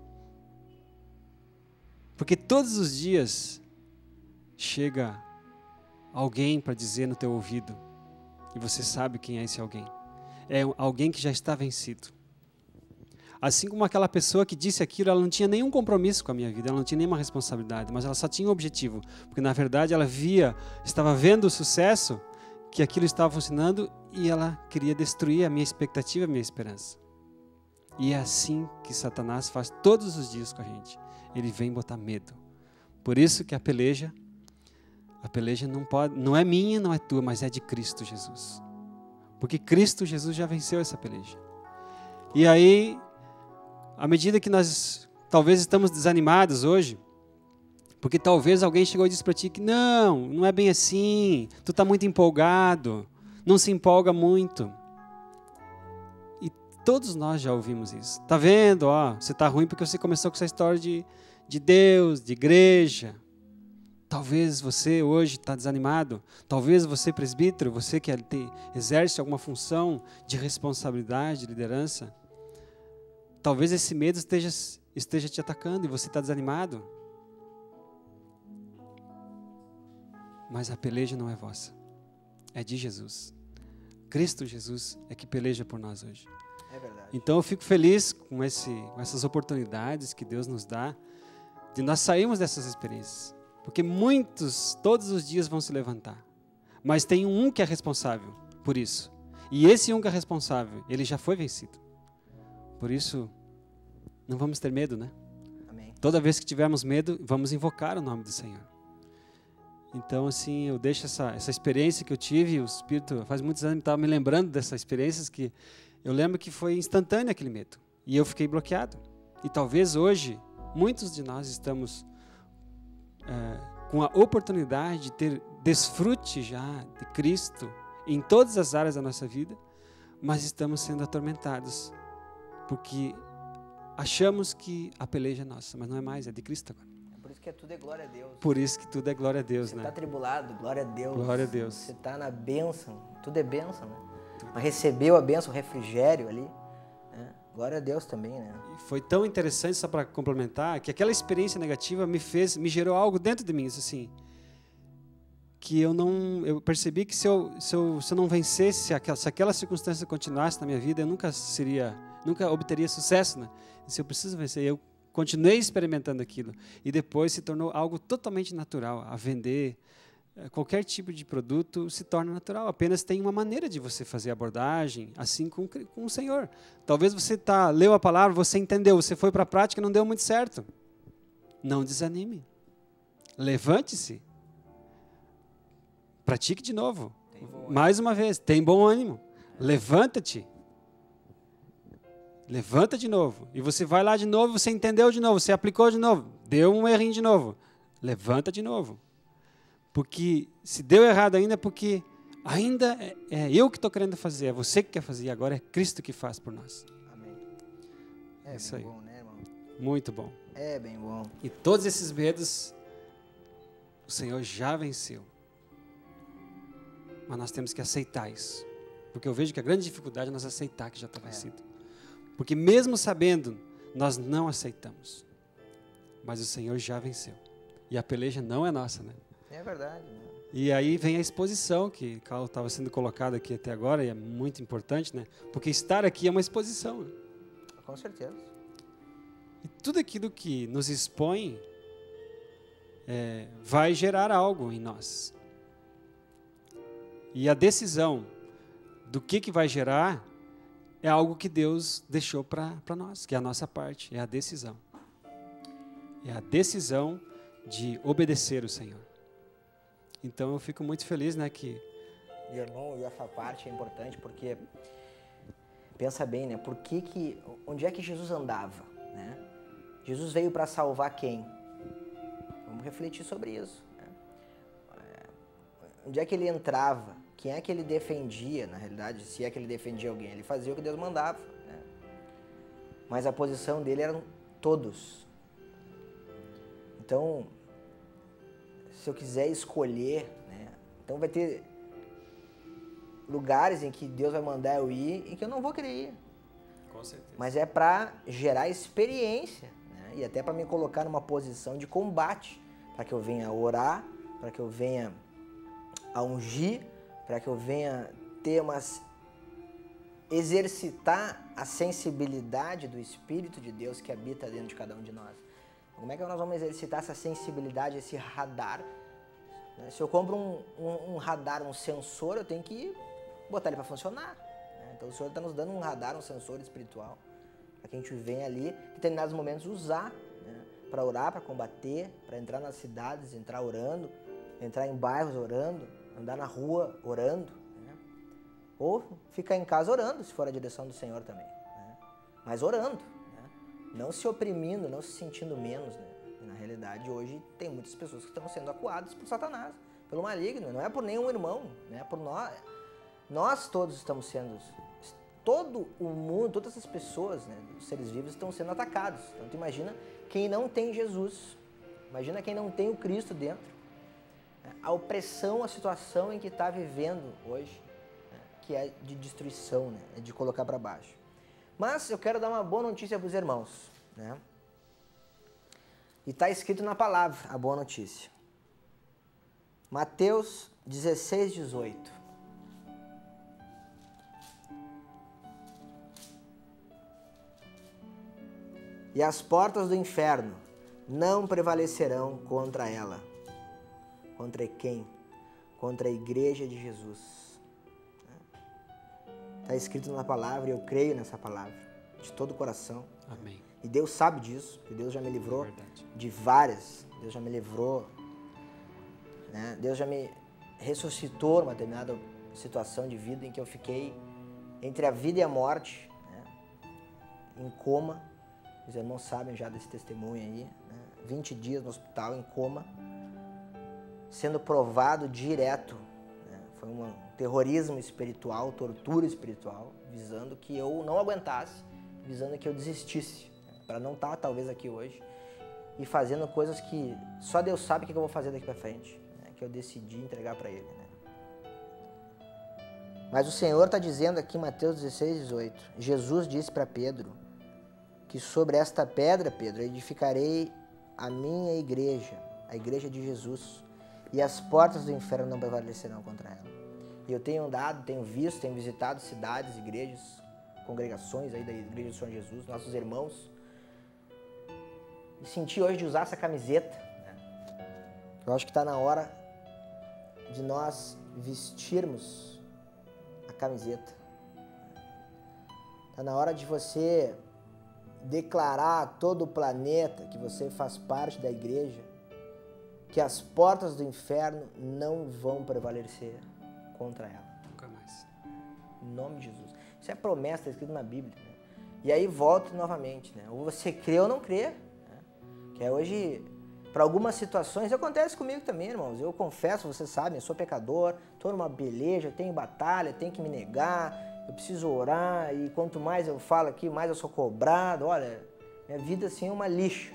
Porque todos os dias chega alguém para dizer no teu ouvido, e você sabe quem é esse alguém. É alguém que já está vencido. Assim como aquela pessoa que disse aquilo, ela não tinha nenhum compromisso com a minha vida, ela não tinha nenhuma responsabilidade, mas ela só tinha um objetivo, porque na verdade ela via, estava vendo o sucesso, que aquilo estava funcionando e ela queria destruir a minha expectativa, a minha esperança. E é assim que Satanás faz todos os dias com a gente. Ele vem botar medo. Por isso que a peleja, a peleja não pode, não é minha, não é tua, mas é de Cristo Jesus. Porque Cristo Jesus já venceu essa peleja. E aí, à medida que nós talvez estamos desanimados hoje, porque talvez alguém chegou e disse para ti que não, não é bem assim, tu está muito empolgado, não se empolga muito. E todos nós já ouvimos isso. Está vendo? Ó, você está ruim porque você começou com essa história de, de Deus, de igreja. Talvez você hoje está desanimado, talvez você presbítero, você que te, exerce alguma função de responsabilidade, de liderança, talvez esse medo esteja, esteja te atacando e você está desanimado. Mas a peleja não é vossa, é de Jesus. Cristo Jesus é que peleja por nós hoje. É verdade. Então eu fico feliz com, esse, com essas oportunidades que Deus nos dá, de nós sairmos dessas experiências. Porque muitos, todos os dias vão se levantar. Mas tem um que é responsável por isso. E esse um que é responsável, ele já foi vencido. Por isso, não vamos ter medo, né? Amém. Toda vez que tivermos medo, vamos invocar o nome do Senhor. Então, assim, eu deixo essa, essa experiência que eu tive, o Espírito, faz muitos anos, estava me lembrando dessas experiências que eu lembro que foi instantâneo aquele medo. E eu fiquei bloqueado. E talvez hoje, muitos de nós estamos é, com a oportunidade de ter desfrute já de Cristo em todas as áreas da nossa vida, mas estamos sendo atormentados, porque achamos que a peleja é nossa, mas não é mais, é de Cristo agora. É por isso que é tudo é glória a Deus. Por isso que tudo é glória a Deus, Você né? está tribulado, glória a Deus. Glória a Deus. Você está na bênção, tudo é bênção, né? Mas recebeu a bênção, o refrigério ali, né? Glória a Deus também, né? E foi tão interessante, só para complementar, que aquela experiência negativa me fez, me gerou algo dentro de mim, assim, que eu não, eu percebi que se eu, se eu, se eu não vencesse, se aquela, se aquela circunstância continuasse na minha vida, eu nunca seria, nunca obteria sucesso, né? E se eu preciso vencer, eu continuei experimentando aquilo e depois se tornou algo totalmente natural. A vender qualquer tipo de produto se torna natural. Apenas tem uma maneira de você fazer a abordagem, assim com, com o Senhor. Talvez você tá, leu a palavra, você entendeu, você foi para a prática, não deu muito certo. Não desanime. Levante-se. Pratique de novo. Mais uma vez, tem bom ânimo. Levanta-te. Levanta de novo. E você vai lá de novo, você entendeu de novo, você aplicou de novo, deu um errinho de novo. Levanta de novo. Porque se deu errado ainda, é porque ainda é, é eu que estou querendo fazer, é você que quer fazer, agora é Cristo que faz por nós. Amém. É Isso bem aí. bom, né, irmão? Muito bom. É bem bom. E todos esses medos, o Senhor já venceu. Mas nós temos que aceitar isso. Porque eu vejo que a grande dificuldade é nós aceitar que já está vencido. É. Porque mesmo sabendo, nós não aceitamos. Mas o Senhor já venceu. E a peleja não é nossa, né? É verdade. Né? E aí vem a exposição, que estava sendo colocada aqui até agora, e é muito importante, né? Porque estar aqui é uma exposição. Né? Com certeza. E tudo aquilo que nos expõe é, vai gerar algo em nós. E a decisão do que, que vai gerar é algo que Deus deixou para nós, que é a nossa parte, é a decisão. É a decisão de obedecer o Senhor. Então eu fico muito feliz, né, que... E, irmão, e essa parte é importante porque, pensa bem, né, por que que, onde é que Jesus andava, né? Jesus veio para salvar quem? Vamos refletir sobre isso. Né? Onde é que ele entrava? Quem é que ele defendia, na realidade, se é que ele defendia alguém? Ele fazia o que Deus mandava. Né? Mas a posição dele eram todos. Então, se eu quiser escolher, né? Então vai ter lugares em que Deus vai mandar eu ir e que eu não vou querer ir. Com certeza. Mas é para gerar experiência, né? E até para me colocar numa posição de combate, para que eu venha orar, para que eu venha a ungir, para que eu venha ter umas... exercitar a sensibilidade do Espírito de Deus que habita dentro de cada um de nós. Como é que nós vamos exercitar essa sensibilidade, esse radar? Se eu compro um, um, um radar, um sensor, eu tenho que botar ele para funcionar. Então o Senhor está nos dando um radar, um sensor espiritual, para que a gente venha ali, em determinados momentos, usar, né? Para orar, para combater, para entrar nas cidades, entrar orando, entrar em bairros orando, andar na rua orando, né? Ou ficar em casa orando, se for a direção do Senhor também, né? Mas orando, né? Não se oprimindo, não se sentindo menos, né? Na realidade, hoje tem muitas pessoas que estão sendo acuadas por Satanás, pelo maligno, não é por nenhum irmão, né? Por nós, nós todos estamos sendo, todo o mundo, todas as pessoas, né? Os seres vivos estão sendo atacados. Então, tu imagina quem não tem Jesus, imagina quem não tem o Cristo dentro. A opressão, a situação em que está vivendo hoje, né, que é de destruição, né, é de colocar para baixo. Mas eu quero dar uma boa notícia para os irmãos. Né? E está escrito na palavra a boa notícia. Mateus dezesseis, dezoito. E as portas do inferno não prevalecerão contra ela. Contra quem? Contra a igreja de Jesus. Está escrito na palavra e eu creio nessa palavra, de todo o coração. Amém. E Deus sabe disso, que Deus já me livrou é de várias. Deus já me livrou. Né? Deus já me ressuscitou numa determinada situação de vida em que eu fiquei entre a vida e a morte, né? Em coma. Os irmãos sabem já desse testemunho aí. Né? vinte dias no hospital, em coma, sendo provado direto. Né? Foi um terrorismo espiritual, tortura espiritual, visando que eu não aguentasse, visando que eu desistisse, né? Para não estar talvez aqui hoje. e fazendo coisas que só Deus sabe o que eu vou fazer daqui para frente, né? Que eu decidi entregar para Ele, né? Mas o Senhor está dizendo aqui em Mateus dezesseis, dezoito, Jesus disse para Pedro que sobre esta pedra, Pedro, edificarei a minha igreja, a igreja de Jesus, e as portas do inferno não prevalecerão contra ela. E eu tenho andado, tenho visto, tenho visitado cidades, igrejas, congregações aí da Igreja do Senhor Jesus, nossos irmãos, e senti hoje de usar essa camiseta, né? Eu acho que está na hora de nós vestirmos a camiseta. Está na hora de você declarar a todo o planeta que você faz parte da igreja, que as portas do inferno não vão prevalecer contra ela. Nunca mais. Em nome de Jesus. Isso é promessa, está escrito na Bíblia, né? E aí volta novamente, né? Ou você crê ou não crê, né? Que é hoje, para algumas situações, acontece comigo também, irmãos. Eu confesso, vocês sabem, eu sou pecador, estou numa peleja, tenho batalha, tenho que me negar, eu preciso orar, e quanto mais eu falo aqui, mais eu sou cobrado. Olha, minha vida assim é uma lixa.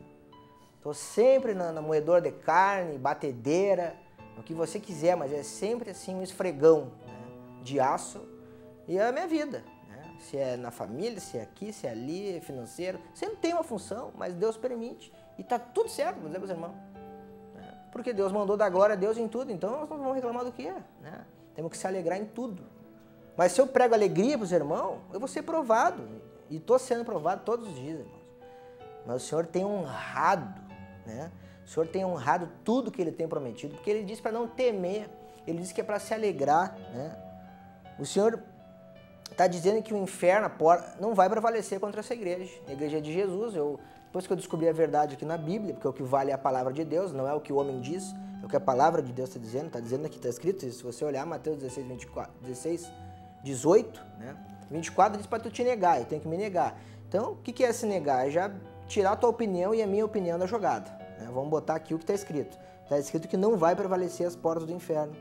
Estou sempre na, na moedora de carne, batedeira, o que você quiser, mas é sempre assim um esfregão, né, de aço, e é a minha vida. Né? Se é na família, se é aqui, se é ali, é financeiro, sempre tem uma função, mas Deus permite. E está tudo certo, vou dizer para os irmãos. Né? Porque Deus mandou dar glória a Deus em tudo, então nós não vamos reclamar do quê? Né? Temos que se alegrar em tudo. Mas se eu prego alegria para os irmãos, eu vou ser provado. E estou sendo provado todos os dias, irmãos. Mas o Senhor tem honrado, né? O Senhor tem honrado tudo que Ele tem prometido, porque Ele disse para não temer, Ele disse que é para se alegrar, né? O Senhor está dizendo que o inferno, a porta, não vai prevalecer contra essa igreja. A igreja é de Jesus. Eu, depois que eu descobri a verdade aqui na Bíblia, porque o que vale é a palavra de Deus, não é o que o homem diz, é o que a palavra de Deus está dizendo. Está dizendo aqui, está escrito isso. Se você olhar Mateus dezesseis, vinte e quatro, dezesseis, dezoito, né? vinte e quatro diz para tu te negar, eu tenho que me negar. Então, o que, que é se negar? É já tirar a tua opinião e a minha opinião da jogada. Né? Vamos botar aqui o que está escrito. Está escrito que não vai prevalecer as portas do inferno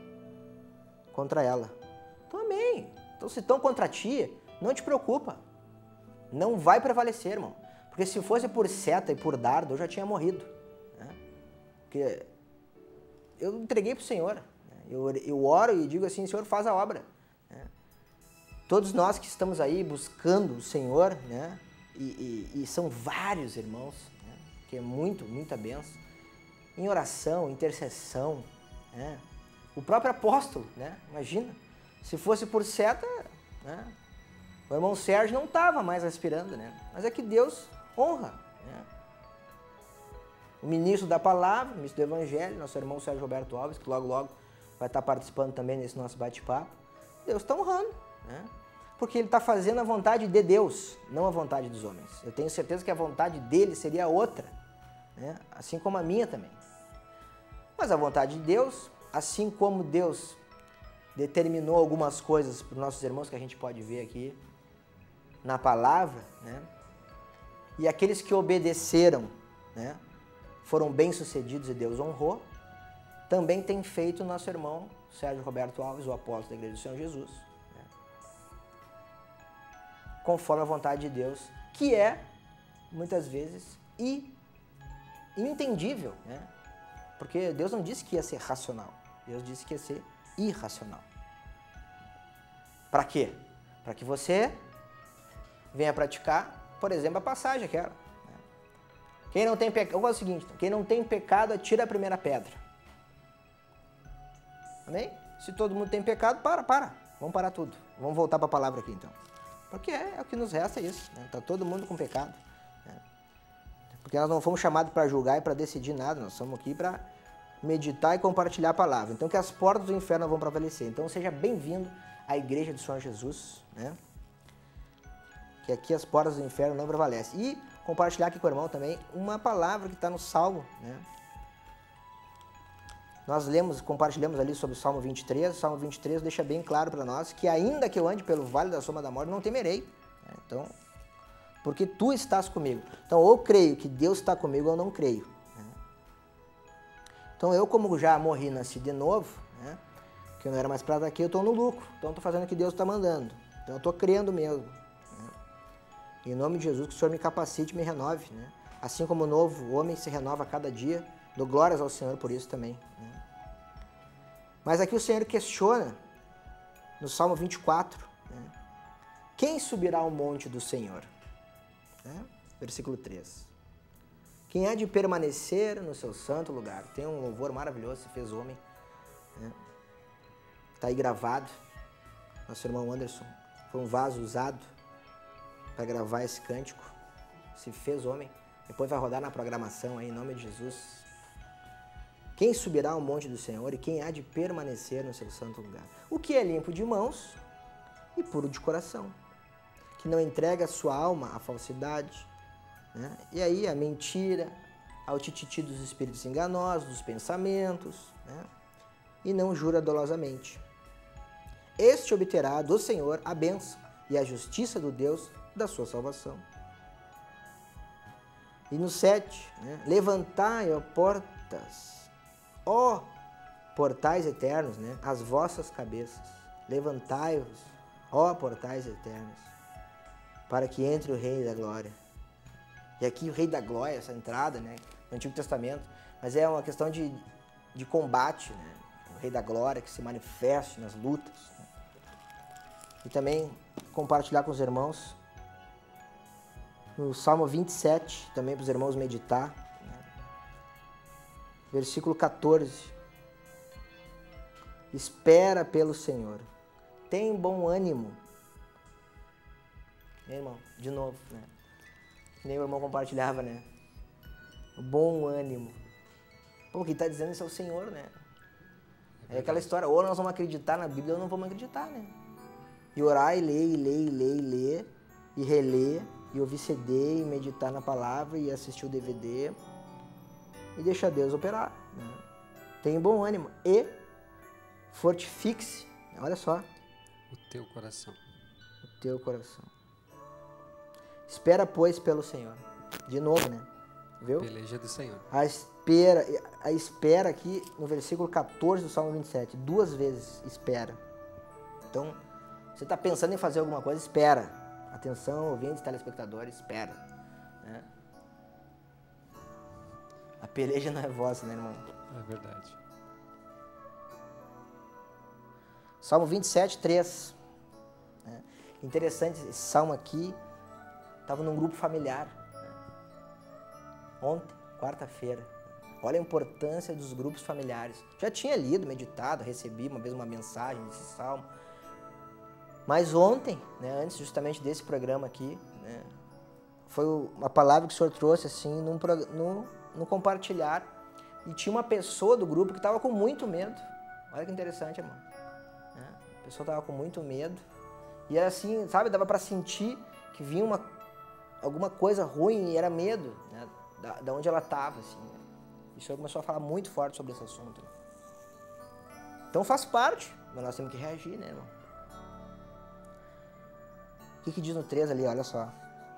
contra ela. Então, amém. Então, se estão contra ti, não te preocupa. Não vai prevalecer, irmão. Porque se fosse por seta e por dardo, eu já tinha morrido. Né? Porque eu entreguei para o Senhor. Né? Eu, eu oro e digo assim, Senhor, faz a obra. Né? Todos nós que estamos aí buscando o Senhor, né? E, e, e são vários irmãos, né? Que é muito, muita bênção, em oração, intercessão, né? O próprio apóstolo, né? Imagina, se fosse por seta, né? O irmão Sérgio não estava mais respirando, né? Mas é que Deus honra, né? O ministro da palavra, o ministro do evangelho, nosso irmão Sérgio Roberto Alves, que logo, logo vai estar participando também nesse nosso bate-papo, Deus está honrando, né? Porque ele está fazendo a vontade de Deus, não a vontade dos homens. Eu tenho certeza que a vontade dele seria outra, né? Assim como a minha também. Mas a vontade de Deus, assim como Deus determinou algumas coisas para os nossos irmãos, que a gente pode ver aqui na palavra, né? E aqueles que obedeceram, né, foram bem-sucedidos e Deus honrou, também tem feito o nosso irmão Sérgio Roberto Alves, o apóstolo da Igreja do Senhor Jesus, conforme a vontade de Deus, que é, muitas vezes, inentendível, né? Porque Deus não disse que ia ser racional, Deus disse que ia ser irracional. Para quê? Para que você venha praticar, por exemplo, a passagem aquela. Né? Quem não tem pecado, eu vou fazer o seguinte, quem não tem pecado, atira a primeira pedra. Amém? Se todo mundo tem pecado, para, para, vamos parar tudo. Vamos voltar para a palavra aqui, então. Porque é, é o que nos resta, é isso. Está, né? Todo mundo com pecado. Né? Porque nós não fomos chamados para julgar e para decidir nada. Nós somos aqui para meditar e compartilhar a palavra. Então, que as portas do inferno não vão prevalecer. Então, seja bem-vindo à Igreja do Senhor Jesus. Né? Que aqui as portas do inferno não prevalecem. E compartilhar aqui com o irmão também uma palavra que está no Salmo. Né? Nós lemos, compartilhamos ali sobre o Salmo vinte e três, o Salmo vinte e três deixa bem claro para nós que ainda que eu ande pelo vale da sombra da morte, não temerei. Então, porque tu estás comigo. Então, ou creio que Deus está comigo ou não creio. Então, eu como já morri e nasci de novo, né, que eu não era mais para daqui, eu estou no lucro. Então, estou fazendo o que Deus está mandando. Então, eu estou crendo mesmo. Né. Em nome de Jesus, que o Senhor me capacite e me renove. Né. assim como o novo homem se renova a cada dia. Dou glórias ao Senhor por isso também. Né? Mas aqui o Senhor questiona, no Salmo vinte e quatro, né? Quem subirá ao monte do Senhor? Né? Versículo três. Quem há de permanecer no seu santo lugar? Tem um louvor maravilhoso, se fez homem. Né? Está aí gravado. Nosso irmão Anderson foi um vaso usado para gravar esse cântico. Se fez homem. Depois vai rodar na programação aí, em nome de Jesus. Quem subirá ao monte do Senhor e quem há de permanecer no seu santo lugar? O que é limpo de mãos e puro de coração, que não entrega a sua alma à falsidade, né? E aí a mentira, ao tititi dos espíritos enganosos, dos pensamentos, né? E não jura dolosamente. Este obterá do Senhor a bênção e a justiça do Deus da sua salvação. E no sete, né? Levantai, ó portas, ó portais eternos, né? As vossas cabeças. Levantai-vos, ó portais eternos, para que entre o Rei da Glória. E aqui o Rei da Glória, essa entrada, né? No Antigo Testamento, mas é uma questão de, de combate, né? O Rei da Glória que se manifeste nas lutas. Né? E também compartilhar com os irmãos no Salmo vinte e sete, também para os irmãos meditar, né? Versículo quatorze. Espera pelo Senhor, tem bom ânimo. Meu irmão, de novo, né? Nem o irmão compartilhava, né? Bom ânimo. Pô, quem está dizendo isso é o Senhor, né? É aquela história, ou nós vamos acreditar na Bíblia ou não vamos acreditar, né? E orar e ler, e ler, e ler, e ler, e reler, e ouvir C D, e meditar na palavra, e assistir o D V D, e deixar Deus operar, né? Tenha bom ânimo e fortifique-se, olha só. O teu coração. O teu coração. Espera, pois, pelo Senhor. De novo, né? Viu? Peleja do Senhor. A espera, a espera aqui no versículo quatorze do Salmo vinte e sete, duas vezes espera. Então, você está pensando em fazer alguma coisa, espera. Atenção, ouvintes, telespectadores, espera. Né? A peleja não é vossa, né, irmão? É verdade. Salmo vinte e sete, três. Né? Interessante, esse salmo aqui estava num grupo familiar. Né? Ontem, quarta-feira. Olha a importância dos grupos familiares. Já tinha lido, meditado, recebi uma vez uma mensagem desse salmo. Mas ontem, né, antes justamente desse programa aqui, né, foi uma palavra que o senhor trouxe assim, num, no, no compartilhar. E tinha uma pessoa do grupo que estava com muito medo. Olha que interessante, irmão. Né? A pessoa estava com muito medo. E era assim, sabe, dava para sentir que vinha uma, alguma coisa ruim e era medo, né, da, da onde ela estava. Assim, né? E o senhor começou a falar muito forte sobre esse assunto. Né? Então faz parte, mas nós temos que reagir, né, irmão? O que, que diz no três ali? Olha só.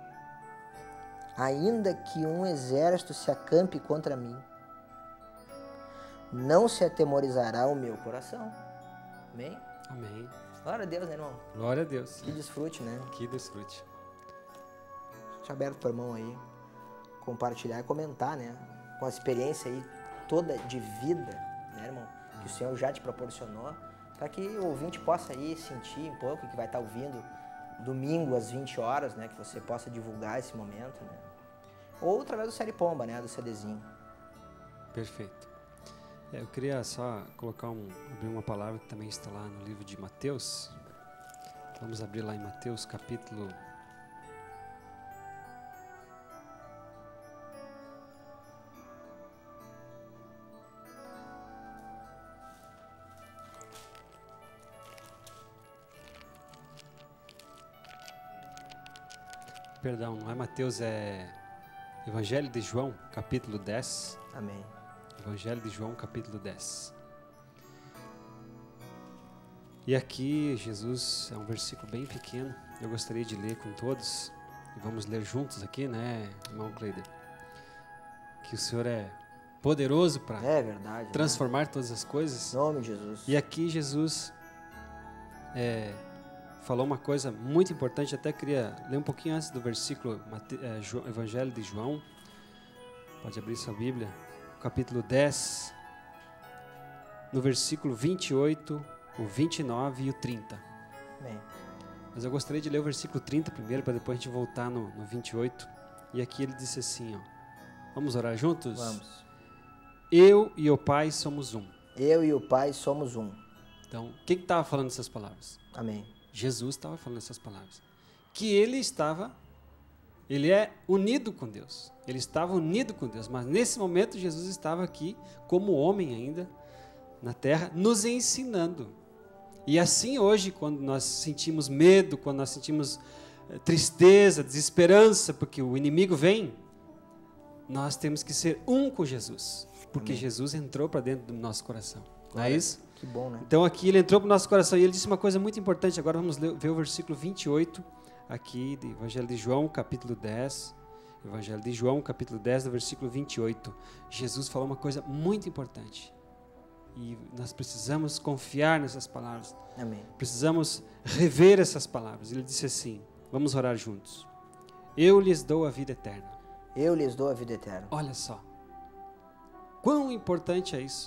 Ainda que um exército se acampe contra mim, não se atemorizará o meu coração. Amém? Amém. Glória a Deus, né, irmão? Glória a Deus. Que desfrute, né? Que desfrute. Deixa aberto para o irmão aí compartilhar e comentar, né? Com a experiência aí toda de vida, né, irmão? Que o Senhor já te proporcionou, para que o ouvinte possa aí sentir um pouco, que vai estar ouvindo domingo às vinte horas, né? Que você possa divulgar esse momento, né? Ou através do Série Pomba, né? Do CDzinho. Perfeito. É, eu queria só colocar um, abrir uma palavra que também está lá no livro de Mateus. Vamos abrir lá em Mateus, capítulo Perdão, não é Mateus, é Evangelho de João, capítulo dez. Amém. Evangelho de João, capítulo dez. E aqui, Jesus, é um versículo bem pequeno, eu gostaria de ler com todos, e vamos ler juntos aqui, né, irmão Cleider? Que o Senhor é poderoso para é verdade, transformar né? todas as coisas. Em nome de Jesus. E aqui Jesus é, falou uma coisa muito importante, até queria ler um pouquinho antes do versículo, Mate, é, João, Evangelho de João, Pode abrir sua Bíblia, capítulo dez, no versículo vinte e oito, o vinte e nove e o trinta. Amém. Mas eu gostaria de ler o versículo trinta primeiro, para depois a gente voltar no, no vinte e oito. E aqui ele disse assim, ó, vamos orar juntos? Vamos. Eu e o Pai somos um. Eu e o Pai somos um. Então, quem estava falando essas palavras? Amém. Jesus estava falando essas palavras. Que ele estava, ele é unido com Deus. Ele estava unido com Deus, mas nesse momento Jesus estava aqui, como homem ainda, na terra, nos ensinando. E assim hoje, quando nós sentimos medo, quando nós sentimos eh, tristeza, desesperança, porque o inimigo vem, nós temos que ser um com Jesus, porque Amém. Jesus entrou para dentro do nosso coração. Não é isso? Que bom, né? Então aqui ele entrou para o nosso coração e ele disse uma coisa muito importante. Agora vamos ler, ver o versículo vinte e oito, aqui do Evangelho de João, capítulo dez. Evangelho de João, capítulo dez, do versículo vinte e oito. Jesus falou uma coisa muito importante. E nós precisamos confiar nessas palavras. Amém. Precisamos rever essas palavras. Ele disse assim, vamos orar juntos. Eu lhes dou a vida eterna. Eu lhes dou a vida eterna. Olha só. Quão importante é isso.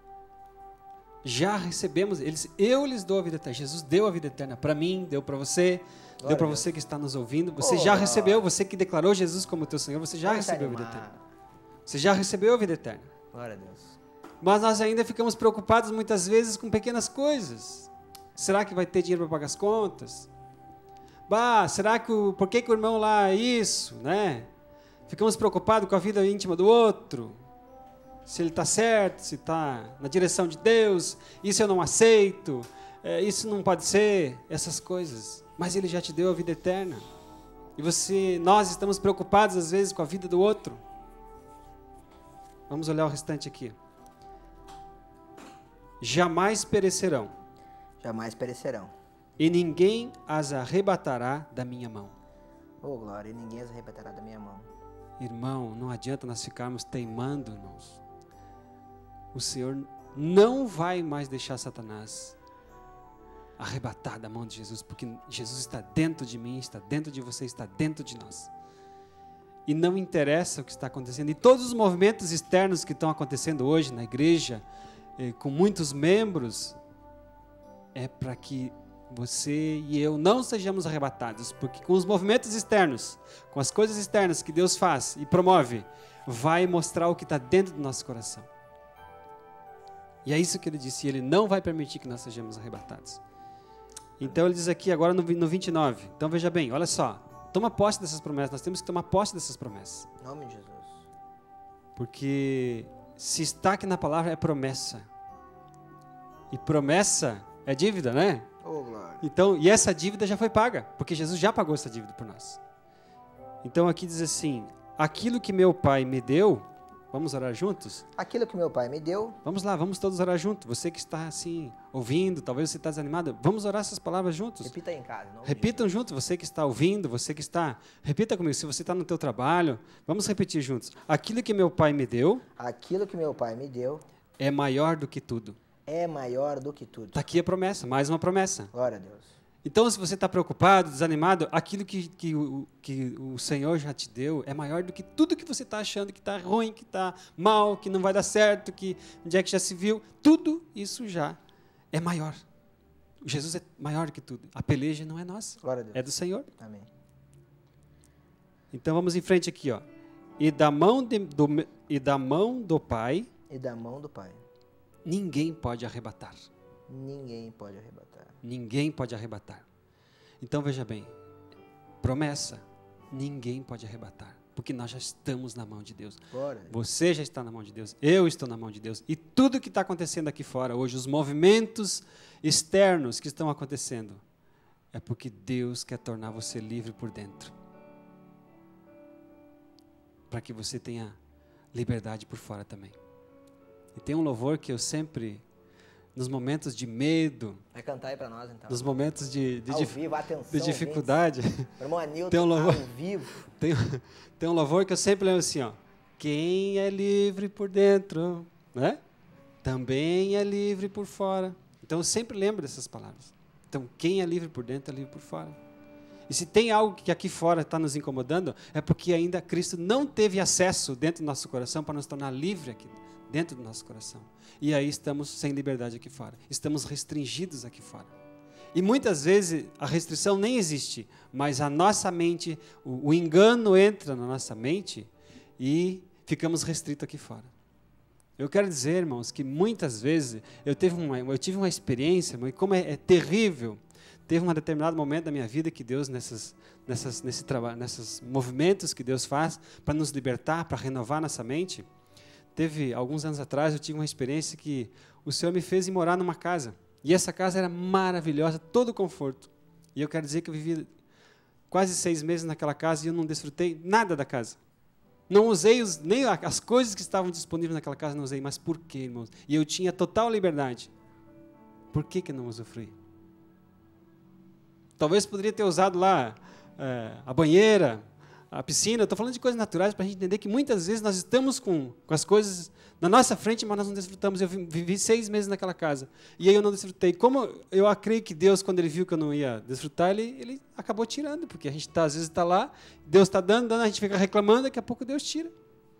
Já recebemos, ele disse, eu lhes dou a vida eterna. Jesus deu a vida eterna para mim, deu para você, Glória deu para você que está nos ouvindo. Você oh, já recebeu, você que declarou Jesus como teu Senhor, você já recebeu a vida eterna. Você já recebeu a vida eterna. Glória a Deus. Mas nós ainda ficamos preocupados muitas vezes com pequenas coisas. Será que vai ter dinheiro para pagar as contas? Bah, será que o, por que, que o irmão lá é isso, né? Ficamos preocupados com a vida íntima do outro. Se ele está certo, se está na direção de Deus, isso eu não aceito, é, isso não pode ser, essas coisas. Mas Ele já te deu a vida eterna. E você, nós estamos preocupados às vezes com a vida do outro. Vamos olhar o restante aqui. Jamais perecerão. Jamais perecerão. E ninguém as arrebatará da minha mão. Oh, glória, e ninguém as arrebatará da minha mão. Irmão, não adianta nós ficarmos teimando, irmãos. O Senhor não vai mais deixar Satanás arrebatar da mão de Jesus, porque Jesus está dentro de mim, está dentro de você, está dentro de nós. E não interessa o que está acontecendo. E todos os movimentos externos que estão acontecendo hoje na igreja, eh, com muitos membros, é para que você e eu não sejamos arrebatados, porque com os movimentos externos, com as coisas externas que Deus faz e promove, vai mostrar o que está dentro do nosso coração. E é isso que ele disse, ele não vai permitir que nós sejamos arrebatados. Então ele diz aqui agora no, no vinte e nove, então veja bem, olha só, toma posse dessas promessas, nós temos que tomar posse dessas promessas. Em nome de Jesus. Porque se está aqui na palavra é promessa. E promessa é dívida, né? Oh, glória. Então, e essa dívida já foi paga, porque Jesus já pagou essa dívida por nós. Então aqui diz assim, aquilo que meu Pai me deu, vamos orar juntos? Aquilo que meu Pai me deu. Vamos lá, vamos todos orar juntos. Você que está assim, ouvindo, talvez você está desanimado, vamos orar essas palavras juntos. Repita aí em casa. Repitam juntos, você que está ouvindo, você que está, repita comigo, se você está no teu trabalho, vamos repetir juntos. Aquilo que meu Pai me deu. Aquilo que meu Pai me deu. É maior do que tudo. É maior do que tudo. Está aqui a promessa, mais uma promessa. Glória a Deus. Então, se você está preocupado, desanimado, aquilo que, que, o, que o Senhor já te deu é maior do que tudo que você está achando que está ruim, que está mal, que não vai dar certo, que onde é que já se viu. Tudo isso já é maior. Jesus é maior do que tudo. A peleja não é nossa, Glória a Deus. É do Senhor. Amém. Então, vamos em frente aqui, ó. E da mão, de, do, e da mão do Pai... E da mão do Pai. Ninguém pode arrebatar. Ninguém pode arrebatar. Ninguém pode arrebatar. Então veja bem, promessa, ninguém pode arrebatar, porque nós já estamos na mão de Deus. Glória. Você já está na mão de Deus, eu estou na mão de Deus. E tudo que está acontecendo aqui fora hoje, os movimentos externos que estão acontecendo, é porque Deus quer tornar você livre por dentro. Para que você tenha liberdade por fora também. E tem um louvor que eu sempre, nos momentos de medo, vai cantar aí para nós então. Nos momentos de, de, ao dif vivo, atenção, de dificuldade, irmão Anilton, tem um louvor, ao vivo. Tem, tem um louvor que eu sempre lembro assim, ó. Quem é livre por dentro, né? Também é livre por fora. Então eu sempre lembro dessas palavras. Então quem é livre por dentro é livre por fora. E se tem algo que aqui fora está nos incomodando, é porque ainda Cristo não teve acesso dentro do nosso coração para nos tornar livre aqui dentro do nosso coração. E aí estamos sem liberdade aqui fora. Estamos restringidos aqui fora. E muitas vezes a restrição nem existe, mas a nossa mente, o, o engano entra na nossa mente e ficamos restritos aqui fora. Eu quero dizer, irmãos, que muitas vezes eu, teve uma, eu tive uma experiência, mas como é, é terrível. Teve um determinado momento da minha vida que Deus, nessas, nessas, nesse trabalho, nesses movimentos que Deus faz para nos libertar, para renovar nossa mente. Teve, alguns anos atrás, eu tive uma experiência que o Senhor me fez ir morar numa casa. E essa casa era maravilhosa, todo conforto. E eu quero dizer que eu vivi quase seis meses naquela casa e eu não desfrutei nada da casa. Não usei os, nem as coisas que estavam disponíveis naquela casa, não usei. Mas por quê, irmãos? E eu tinha total liberdade. Por que que eu não usufruí? Talvez poderia ter usado lá é, a banheira, a piscina. Estou falando de coisas naturais para a gente entender que muitas vezes nós estamos com, com as coisas na nossa frente, mas nós não desfrutamos. Eu vivi seis meses naquela casa e aí eu não desfrutei. Como eu acredito que Deus, quando Ele viu que eu não ia desfrutar, Ele, ele acabou tirando, porque a gente tá, às vezes está lá, Deus está dando, dando, a gente fica reclamando, daqui a pouco Deus tira.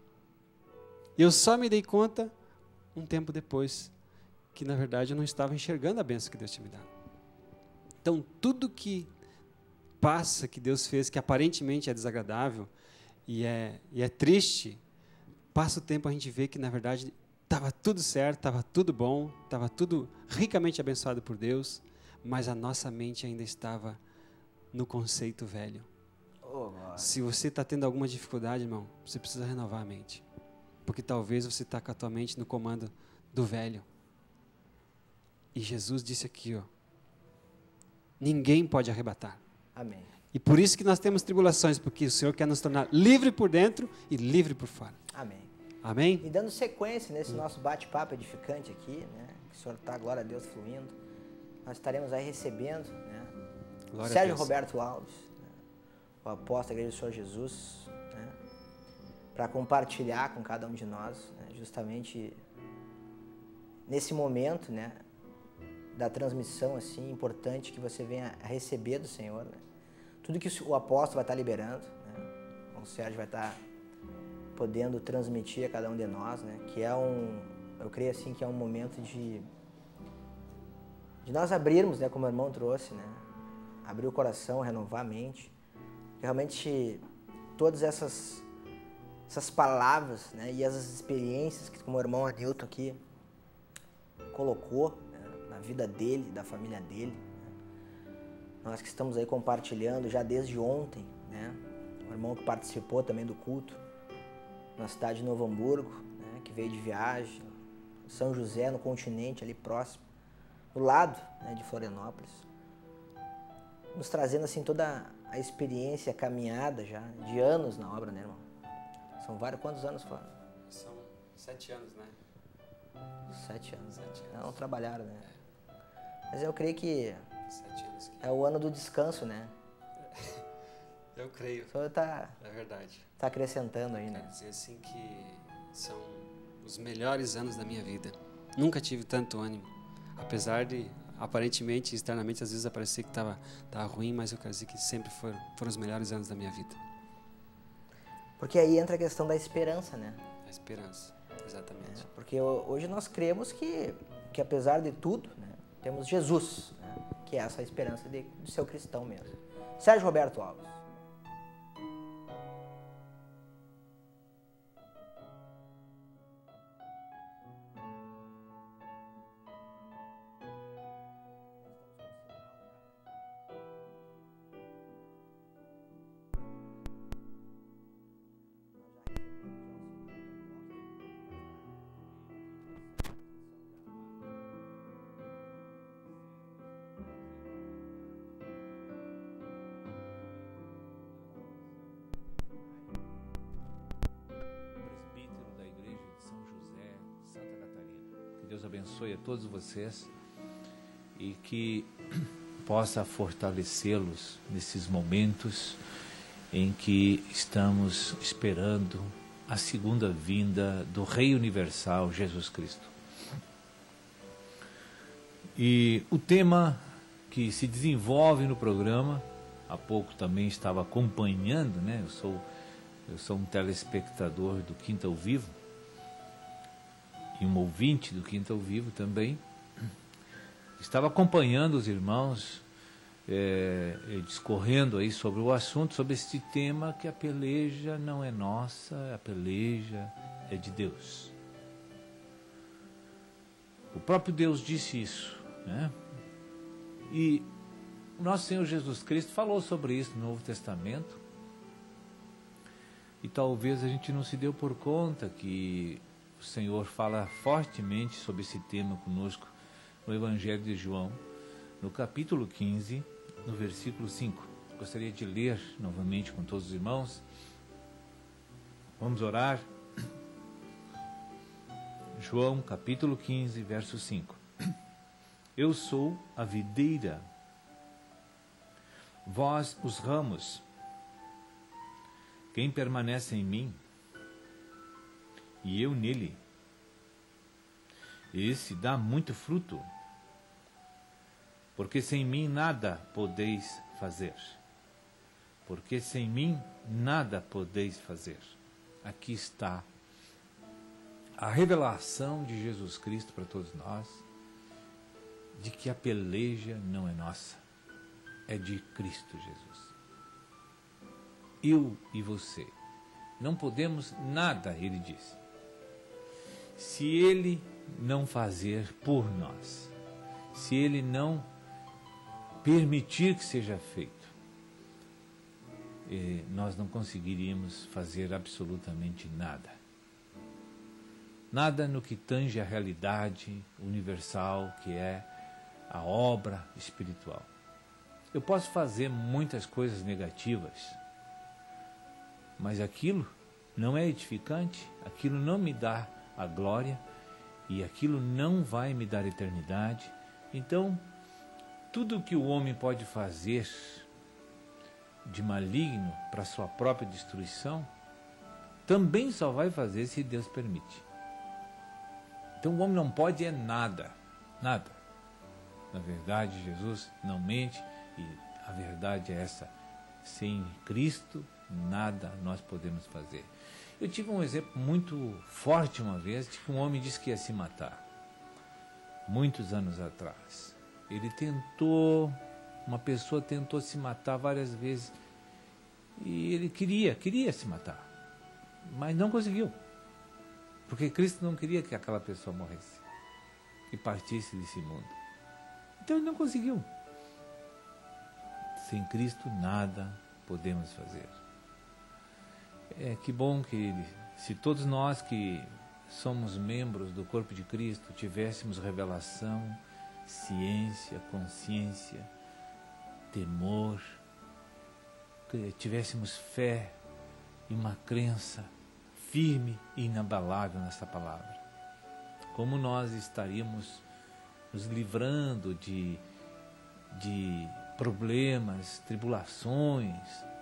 E eu só me dei conta um tempo depois que, na verdade, eu não estava enxergando a bênção que Deus tinha me dado. Então, tudo que passa, que Deus fez, que aparentemente é desagradável e é, e é triste, passa o tempo a gente vê que, na verdade, estava tudo certo, estava tudo bom, estava tudo ricamente abençoado por Deus, mas a nossa mente ainda estava no conceito velho. Oh, se você está tendo alguma dificuldade, irmão, você precisa renovar a mente, porque talvez você está com a tua mente no comando do velho. E Jesus disse aqui, ó, ninguém pode arrebatar. Amém. E por isso que nós temos tribulações, porque o Senhor quer nos tornar livre por dentro e livre por fora. Amém. Amém? E dando sequência nesse hum. nosso bate-papo edificante aqui, né, que o Senhor está, glória a Deus, fluindo, nós estaremos aí recebendo, né, Sérgio Roberto Alves, né, o apóstolo da Igreja do Senhor Jesus, né, para compartilhar com cada um de nós, né, justamente nesse momento, né, da transmissão assim importante que você venha a receber do Senhor, né? Tudo que o apóstolo vai estar liberando, né? O Sérgio vai estar podendo transmitir a cada um de nós, né? Que é um, eu creio assim que é um momento de de nós abrirmos, né? Como o irmão trouxe, né? Abrir o coração, renovar a mente, realmente todas essas essas palavras, né? E essas experiências que como o irmão Anilton aqui colocou na vida dele, da família dele, né? Nós que estamos aí compartilhando já desde ontem, né? O irmão que participou também do culto na cidade de Novo Hamburgo, né? Que veio de viagem, São José, no continente, ali próximo, do lado, né? De Florianópolis, nos trazendo assim toda a experiência, a caminhada já de anos na obra, né, irmão? São vários, quantos anos foram? São sete anos, né? Sete anos, sete anos. Não trabalharam, né? Mas eu creio que Sete anos que... é o ano do descanso, né? Eu creio. O senhor tá, é verdade. Tá acrescentando aí, né? Quero dizer assim que são os melhores anos da minha vida. Nunca tive tanto ânimo. Apesar de, aparentemente, externamente, às vezes parecer que estava tava ruim, mas eu quero dizer que sempre foram, foram os melhores anos da minha vida. Porque aí entra a questão da esperança, né? A esperança, exatamente. É, porque hoje nós cremos que, que apesar de tudo, né, temos Jesus, né, que é essa esperança de, de ser o cristão mesmo. Sérgio Roberto Alves. Deus abençoe a todos vocês e que possa fortalecê-los nesses momentos em que estamos esperando a segunda vinda do Rei Universal, Jesus Cristo. E o tema que se desenvolve no programa há pouco também estava acompanhando, né? Eu sou, eu sou um telespectador do Quinta ao Vivo e um ouvinte do Quinta ao Vivo também. Estava acompanhando os irmãos é, discorrendo aí sobre o assunto, sobre este tema, que a peleja não é nossa, a peleja é de Deus. O próprio Deus disse isso, né? E o nosso Senhor Jesus Cristo falou sobre isso no Novo Testamento. E talvez a gente não se deu por conta que o Senhor fala fortemente sobre esse tema conosco no Evangelho de João, no capítulo quinze, no versículo cinco. Gostaria de ler novamente com todos os irmãos. Vamos orar. João, capítulo quinze, verso cinco. Eu sou a videira, vós os ramos. Quem permanece em mim e eu nele, esse dá muito fruto, porque sem mim nada podeis fazer. Porque sem mim nada podeis fazer. Aqui está a revelação de Jesus Cristo para todos nós, de que a peleja não é nossa, é de Cristo Jesus. Eu e você não podemos nada, ele disse, se ele não fazer por nós, se ele não permitir que seja feito, eh, nós não conseguiríamos fazer absolutamente nada. Nada no que tange a realidade universal, que é a obra espiritual. Eu posso fazer muitas coisas negativas, mas aquilo não é edificante, aquilo não me dá a glória e aquilo não vai me dar eternidade. Então, tudo que o homem pode fazer de maligno para sua própria destruição, também só vai fazer se Deus permite. Então o homem não pode é nada, nada. Na verdade, Jesus não mente e a verdade é essa. Sem Cristo, nada nós podemos fazer. Eu tive um exemplo muito forte uma vez, de que um homem disse que ia se matar. Muitos anos atrás. Ele tentou, uma pessoa tentou se matar várias vezes. E ele queria, queria se matar. Mas não conseguiu. Porque Cristo não queria que aquela pessoa morresse e partisse desse mundo. Então ele não conseguiu. Sem Cristo nada podemos fazer. É que bom que se todos nós que somos membros do corpo de Cristo tivéssemos revelação, ciência, consciência, temor, que tivéssemos fé e uma crença firme e inabalável nessa palavra. Como nós estaríamos nos livrando de, de problemas, tribulações,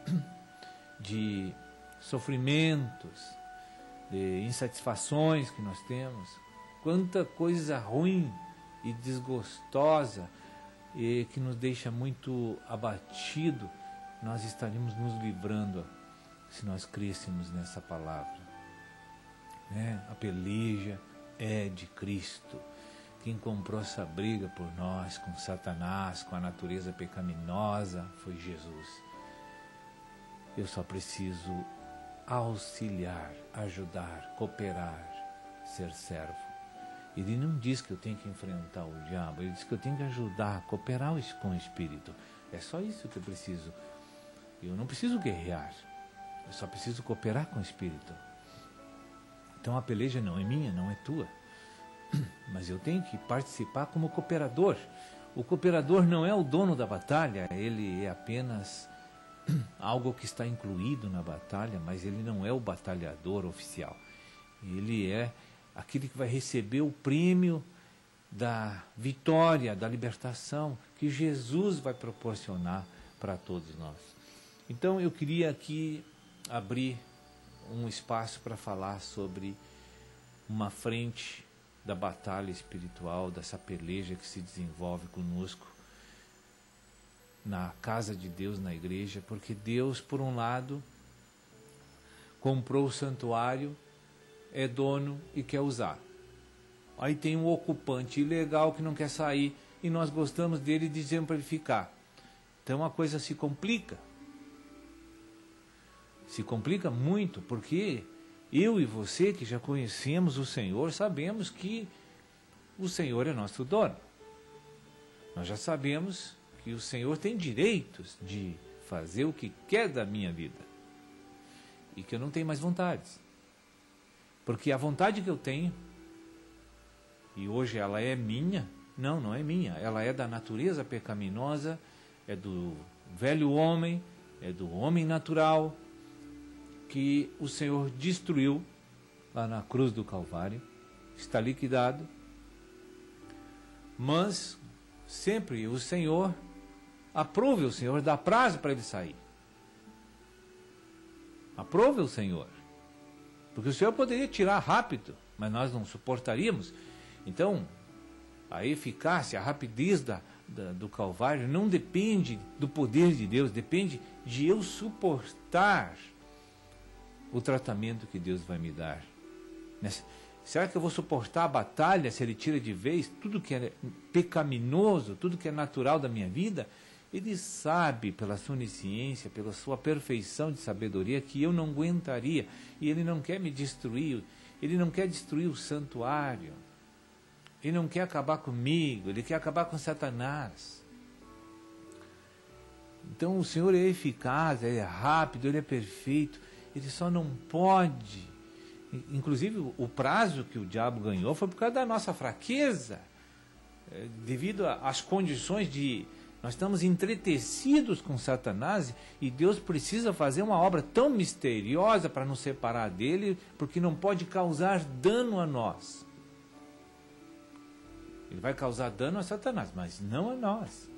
de sofrimentos, de insatisfações que nós temos. Quanta coisa ruim e desgostosa e que nos deixa muito abatido, nós estaríamos nos livrando se nós crêssemos nessa palavra. Né? A peleja é de Cristo. Quem comprou essa briga por nós com Satanás, com a natureza pecaminosa, foi Jesus. Eu só preciso auxiliar, ajudar, cooperar, ser servo. Ele não diz que eu tenho que enfrentar o diabo, ele diz que eu tenho que ajudar, cooperar com o Espírito. É só isso que eu preciso. Eu não preciso guerrear, eu só preciso cooperar com o Espírito. Então a peleja não é minha, não é tua. Mas eu tenho que participar como cooperador. O cooperador não é o dono da batalha, ele é apenas algo que está incluído na batalha, mas ele não é o batalhador oficial. Ele é aquele que vai receber o prêmio da vitória, da libertação, que Jesus vai proporcionar para todos nós. Então eu queria aqui abrir um espaço para falar sobre uma frente da batalha espiritual, dessa peleja que se desenvolve conosco na casa de Deus, na igreja, porque Deus, por um lado, comprou o santuário, é dono e quer usar. Aí tem um ocupante ilegal que não quer sair e nós gostamos dele e dizemos para ele ficar. Então a coisa se complica. Se complica muito, porque eu e você que já conhecemos o Senhor, sabemos que o Senhor é nosso dono. Nós já sabemos que o Senhor tem direitos de fazer o que quer da minha vida. E que eu não tenho mais vontades. Porque a vontade que eu tenho, e hoje ela é minha, não, não é minha, ela é da natureza pecaminosa, é do velho homem, é do homem natural, que o Senhor destruiu lá na cruz do Calvário, está liquidado, mas sempre o Senhor aprove o Senhor, dá prazo para ele sair. Aprove o Senhor. Porque o Senhor poderia tirar rápido, mas nós não suportaríamos. Então, a eficácia, a rapidez da, da, do Calvário não depende do poder de Deus, depende de eu suportar o tratamento que Deus vai me dar. Será que eu vou suportar a batalha se Ele tira de vez tudo que é pecaminoso, tudo que é natural da minha vida? Ele sabe, pela sua onisciência, pela sua perfeição de sabedoria, que eu não aguentaria. E Ele não quer me destruir. Ele não quer destruir o santuário. Ele não quer acabar comigo. Ele quer acabar com Satanás. Então o Senhor é eficaz, Ele é rápido, Ele é perfeito. Ele só não pode. Inclusive o prazo que o diabo ganhou foi por causa da nossa fraqueza. Devido às condições de... Nós estamos entretecidos com Satanás e Deus precisa fazer uma obra tão misteriosa para nos separar dele, porque não pode causar dano a nós. Ele vai causar dano a Satanás, mas não a nós.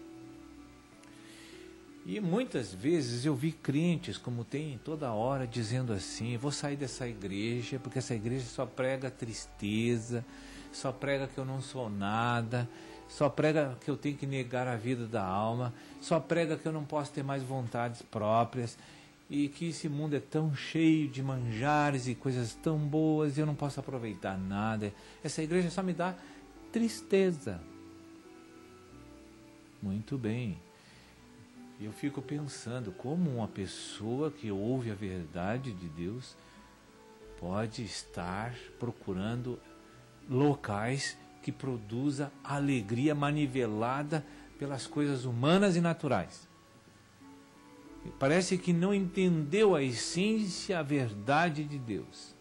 E muitas vezes eu vi crentes, como tem toda hora, dizendo assim: vou sair dessa igreja, porque essa igreja só prega tristeza, só prega que eu não sou nada, só prega que eu tenho que negar a vida da alma, só prega que eu não posso ter mais vontades próprias, e que esse mundo é tão cheio de manjares e coisas tão boas e eu não posso aproveitar nada. Essa igreja só me dá tristeza. Muito bem. Eu fico pensando como uma pessoa que ouve a verdade de Deus pode estar procurando locais que produza alegria manivelada pelas coisas humanas e naturais. Parece que não entendeu a essência, a verdade de Deus.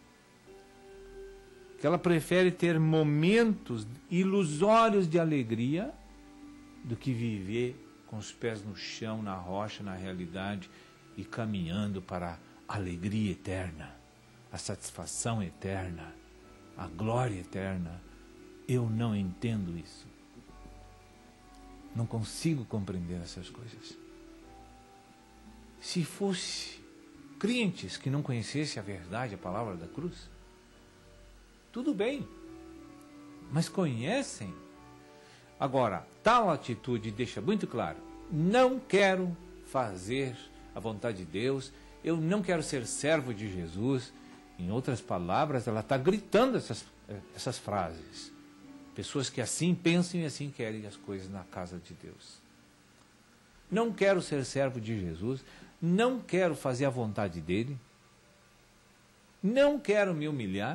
Que ela prefere ter momentos ilusórios de alegria do que viver com os pés no chão, na rocha, na realidade e caminhando para a alegria eterna, a satisfação eterna, a glória eterna. Eu não entendo isso. Não consigo compreender essas coisas. Se fosse crentes que não conhecessem a verdade, a palavra da cruz, tudo bem, mas conhecem. Agora, tal atitude deixa muito claro: não quero fazer a vontade de Deus, eu não quero ser servo de Jesus. Em outras palavras, ela está gritando essas, essas frases. Pessoas que assim pensam e assim querem as coisas na casa de Deus. Não quero ser servo de Jesus, não quero fazer a vontade dele, não quero me humilhar.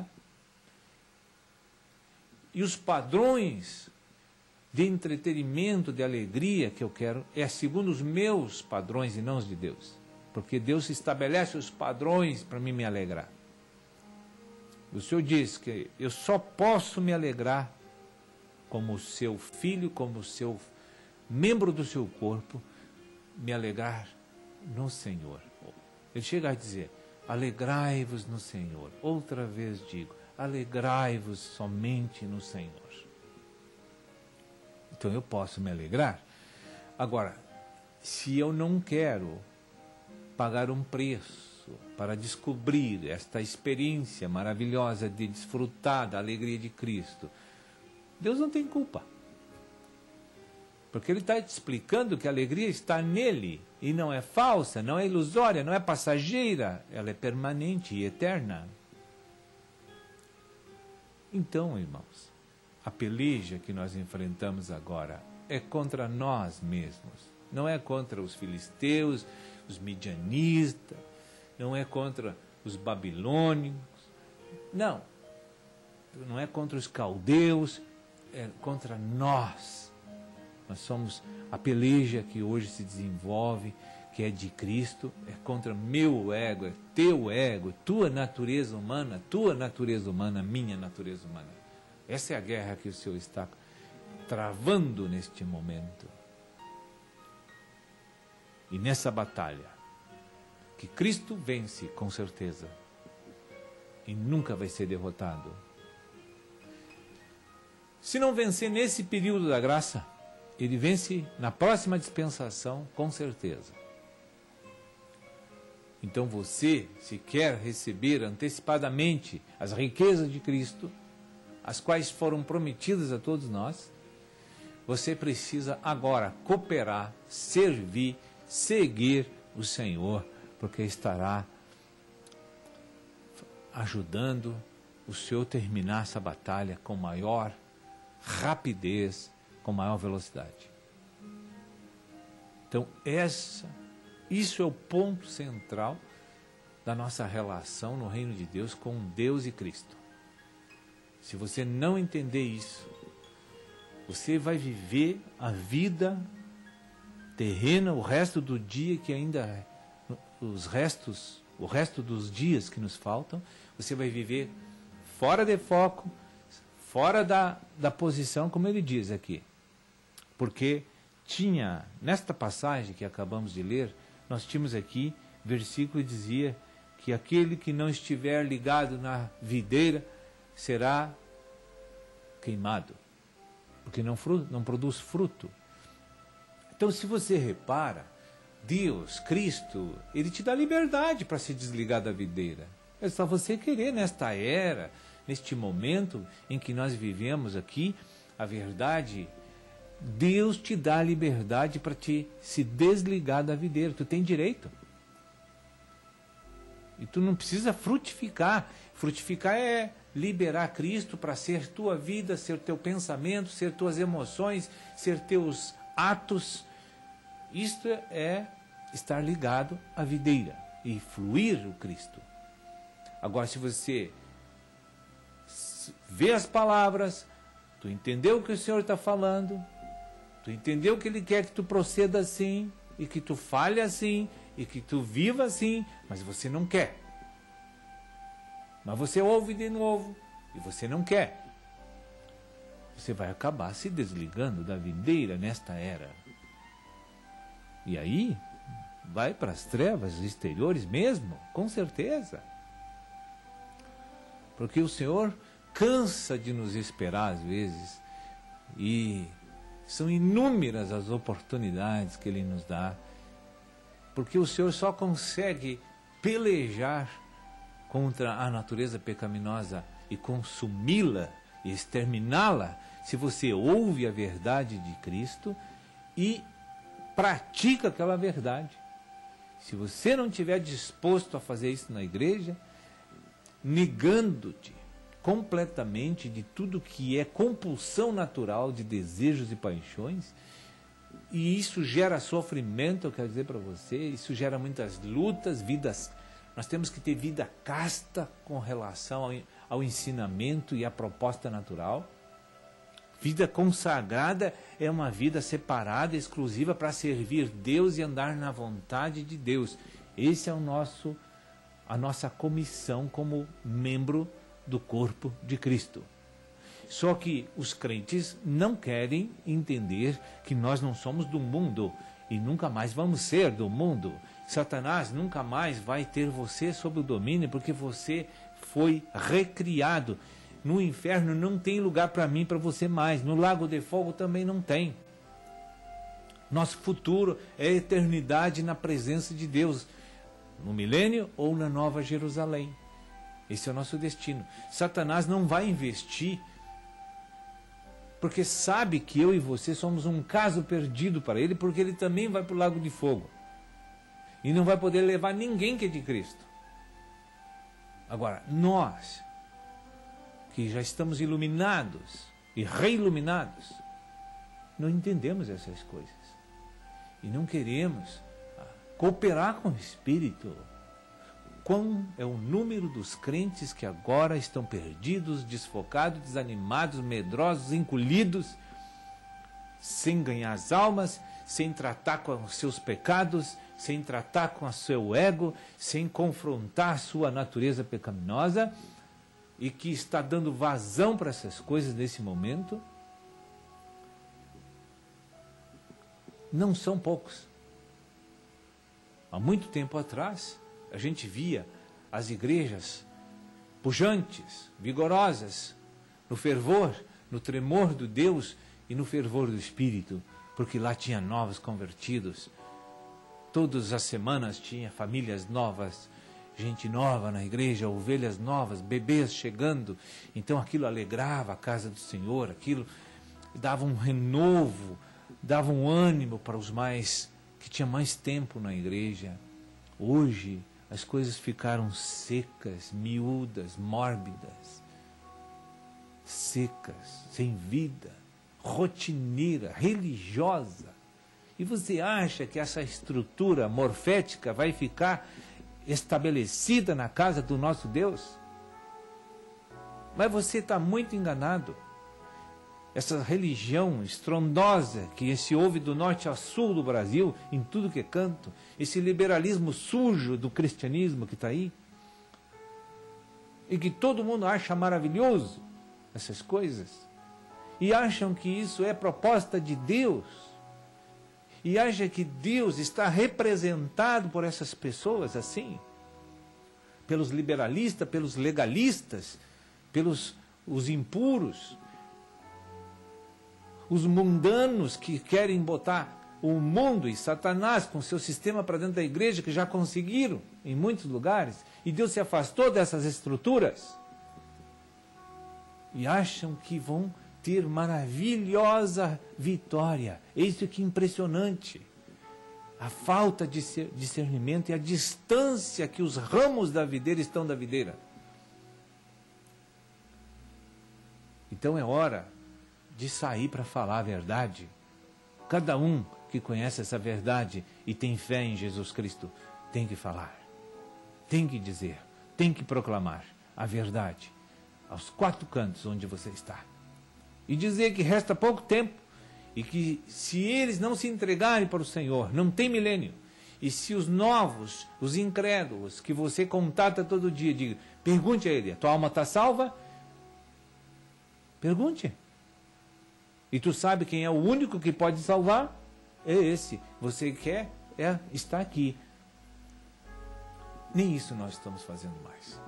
E os padrões de entretenimento, de alegria que eu quero, é segundo os meus padrões e não os de Deus. Porque Deus estabelece os padrões para mim me alegrar. O Senhor diz que eu só posso me alegrar como seu filho, como seu membro do seu corpo, me alegrar no Senhor. Ele chega a dizer: alegrai-vos no Senhor. Outra vez digo, alegrai-vos somente no Senhor. Então eu posso me alegrar. Agora, se eu não quero pagar um preço para descobrir esta experiência maravilhosa de desfrutar da alegria de Cristo, Deus não tem culpa. Porque ele está te explicando que a alegria está nele, e não é falsa, não é ilusória, não é passageira, ela é permanente e eterna. Então, irmãos, a peleja que nós enfrentamos agora é contra nós mesmos, não é contra os filisteus, os midianistas, não é contra os babilônicos, não, não é contra os caldeus, é contra nós. Nós somos a peleja que hoje se desenvolve, que é de Cristo, é contra meu ego, é teu ego, tua natureza humana, tua natureza humana, minha natureza humana. Essa é a guerra que o Senhor está travando neste momento. E nessa batalha, que Cristo vence com certeza, e nunca vai ser derrotado. Se não vencer nesse período da graça, ele vence na próxima dispensação, com certeza. Então você, se quer receber antecipadamente as riquezas de Cristo, as quais foram prometidas a todos nós, você precisa agora cooperar, servir, seguir o Senhor, porque estará ajudando o Senhor a terminar essa batalha com maior rapidez, com maior velocidade. Então, essa, isso é o ponto central da nossa relação no reino de Deus com Deus e Cristo. Se você não entender isso, você vai viver a vida terrena, o resto do dia que ainda, os restos, o resto dos dias que nos faltam, você vai viver fora de foco, fora da, da posição, como ele diz aqui. Porque tinha, nesta passagem que acabamos de ler, nós tínhamos aqui, versículo que dizia que aquele que não estiver ligado na videira será queimado, porque não, fruto, não produz fruto. Então, se você repara, Deus, Cristo, Ele te dá liberdade para se desligar da videira. É só você querer nesta era, neste momento em que nós vivemos aqui, a verdade, Deus te dá a liberdade para te se desligar da videira. Tu tem direito. E tu não precisa frutificar. Frutificar é liberar Cristo para ser tua vida, ser teu pensamento, ser tuas emoções, ser teus atos. Isto é estar ligado à videira e fluir o Cristo. Agora, se você vê as palavras, tu entendeu o que o Senhor está falando, tu entendeu que Ele quer que tu proceda assim, e que tu fale assim, e que tu viva assim, mas você não quer. Mas você ouve de novo, e você não quer. Você vai acabar se desligando da videira nesta era. E aí, vai para as trevas exteriores mesmo, com certeza. Porque o Senhor cansa de nos esperar às vezes, e são inúmeras as oportunidades que Ele nos dá, porque o Senhor só consegue pelejar contra a natureza pecaminosa e consumi-la e exterminá-la se você ouve a verdade de Cristo e pratica aquela verdade. Se você não estiver disposto a fazer isso na igreja, negando-te completamente de tudo que é compulsão natural de desejos e paixões, e isso gera sofrimento, eu quero dizer para você, isso gera muitas lutas, vidas. Nós temos que ter vida casta com relação ao, ao ensinamento e à proposta natural. Vida consagrada é uma vida separada, exclusiva para servir Deus e andar na vontade de Deus. Esse é o nosso, a nossa comissão como membro do corpo de Cristo. Só que os crentes não querem entender que nós não somos do mundo e nunca mais vamos ser do mundo. Satanás nunca mais vai ter você sob o domínio, porque você foi recriado. No inferno não tem lugar para mim, para você mais. No lago de fogo também não tem. Nosso futuro é a eternidade na presença de Deus, no milênio ou na Nova Jerusalém. Esse é o nosso destino. Satanás não vai investir porque sabe que eu e você somos um caso perdido para Ele, porque Ele também vai para o lago de fogo. E não vai poder levar ninguém que é de Cristo. Agora, nós, que já estamos iluminados e reiluminados, não entendemos essas coisas. E não queremos cooperar com o Espírito. Quão é o número dos crentes que agora estão perdidos, desfocados, desanimados, medrosos, encolhidos, sem ganhar as almas, sem tratar com os seus pecados, sem tratar com o seu ego, sem confrontar a sua natureza pecaminosa, e que está dando vazão para essas coisas nesse momento. Não são poucos. Há muito tempo atrás, a gente via as igrejas pujantes, vigorosas, no fervor, no tremor do Deus e no fervor do Espírito, porque lá tinha novos convertidos. Todas as semanas tinha famílias novas, gente nova na igreja, ovelhas novas, bebês chegando. Então aquilo alegrava a casa do Senhor, aquilo dava um renovo, dava um ânimo para os mais que tinham mais tempo na igreja. Hoje as coisas ficaram secas, miúdas, mórbidas, secas, sem vida, rotineira, religiosa. E você acha que essa estrutura morfética vai ficar estabelecida na casa do nosso Deus? Mas você está muito enganado. Essa religião estrondosa que se ouve do norte ao sul do Brasil, em tudo que é canto, esse liberalismo sujo do cristianismo que está aí, e que todo mundo acha maravilhoso, essas coisas, e acham que isso é proposta de Deus, e acham que Deus está representado por essas pessoas assim, pelos liberalistas, pelos legalistas, pelos os impuros, os mundanos que querem botar o mundo e Satanás com seu sistema para dentro da igreja, que já conseguiram em muitos lugares, e Deus se afastou dessas estruturas, e acham que vão ter maravilhosa vitória. Isso que é impressionante. A falta de discernimento e a distância que os ramos da videira estão da videira. Então é hora de sair para falar a verdade. Cada um que conhece essa verdade e tem fé em Jesus Cristo tem que falar, tem que dizer, tem que proclamar a verdade aos quatro cantos onde você está. E dizer que resta pouco tempo e que se eles não se entregarem para o Senhor, não tem milênio. E se os novos, os incrédulos que você contata todo dia, diga, pergunte a ele, a tua alma está salva? Pergunte. E tu sabe quem é o único que pode salvar? É esse. Você quer? É, está aqui. Nem isso nós estamos fazendo mais.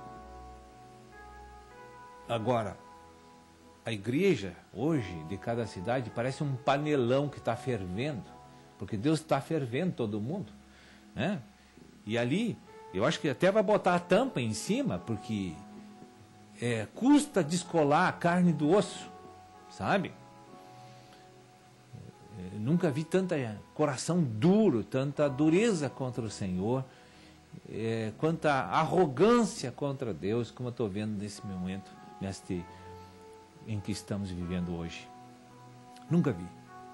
Agora, a igreja hoje de cada cidade parece um panelão que está fervendo, porque Deus está fervendo todo mundo, né? E ali, eu acho que até vai botar a tampa em cima, porque é, custa descolar a carne do osso, sabe? Eu nunca vi tanta coração duro, tanta dureza contra o Senhor, é, quanta arrogância contra Deus, como eu estou vendo nesse momento, neste em que estamos vivendo hoje. Nunca vi.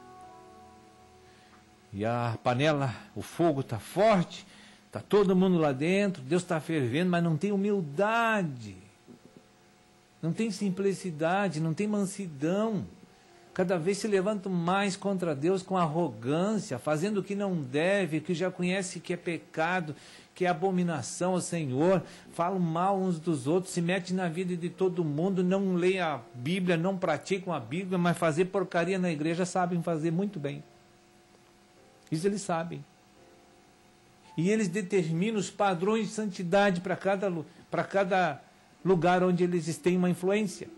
E a panela, o fogo está forte, está todo mundo lá dentro, Deus está fervendo, mas não tem humildade, não tem simplicidade, não tem mansidão. Cada vez se levantam mais contra Deus com arrogância, fazendo o que não deve, que já conhece que é pecado, que é abominação ao Senhor, falam mal uns dos outros, se metem na vida de todo mundo, não leem a Bíblia, não praticam a Bíblia, mas fazer porcaria na igreja sabem fazer muito bem. Isso eles sabem. E eles determinam os padrões de santidade para cada, para cada lugar onde eles têm uma influência.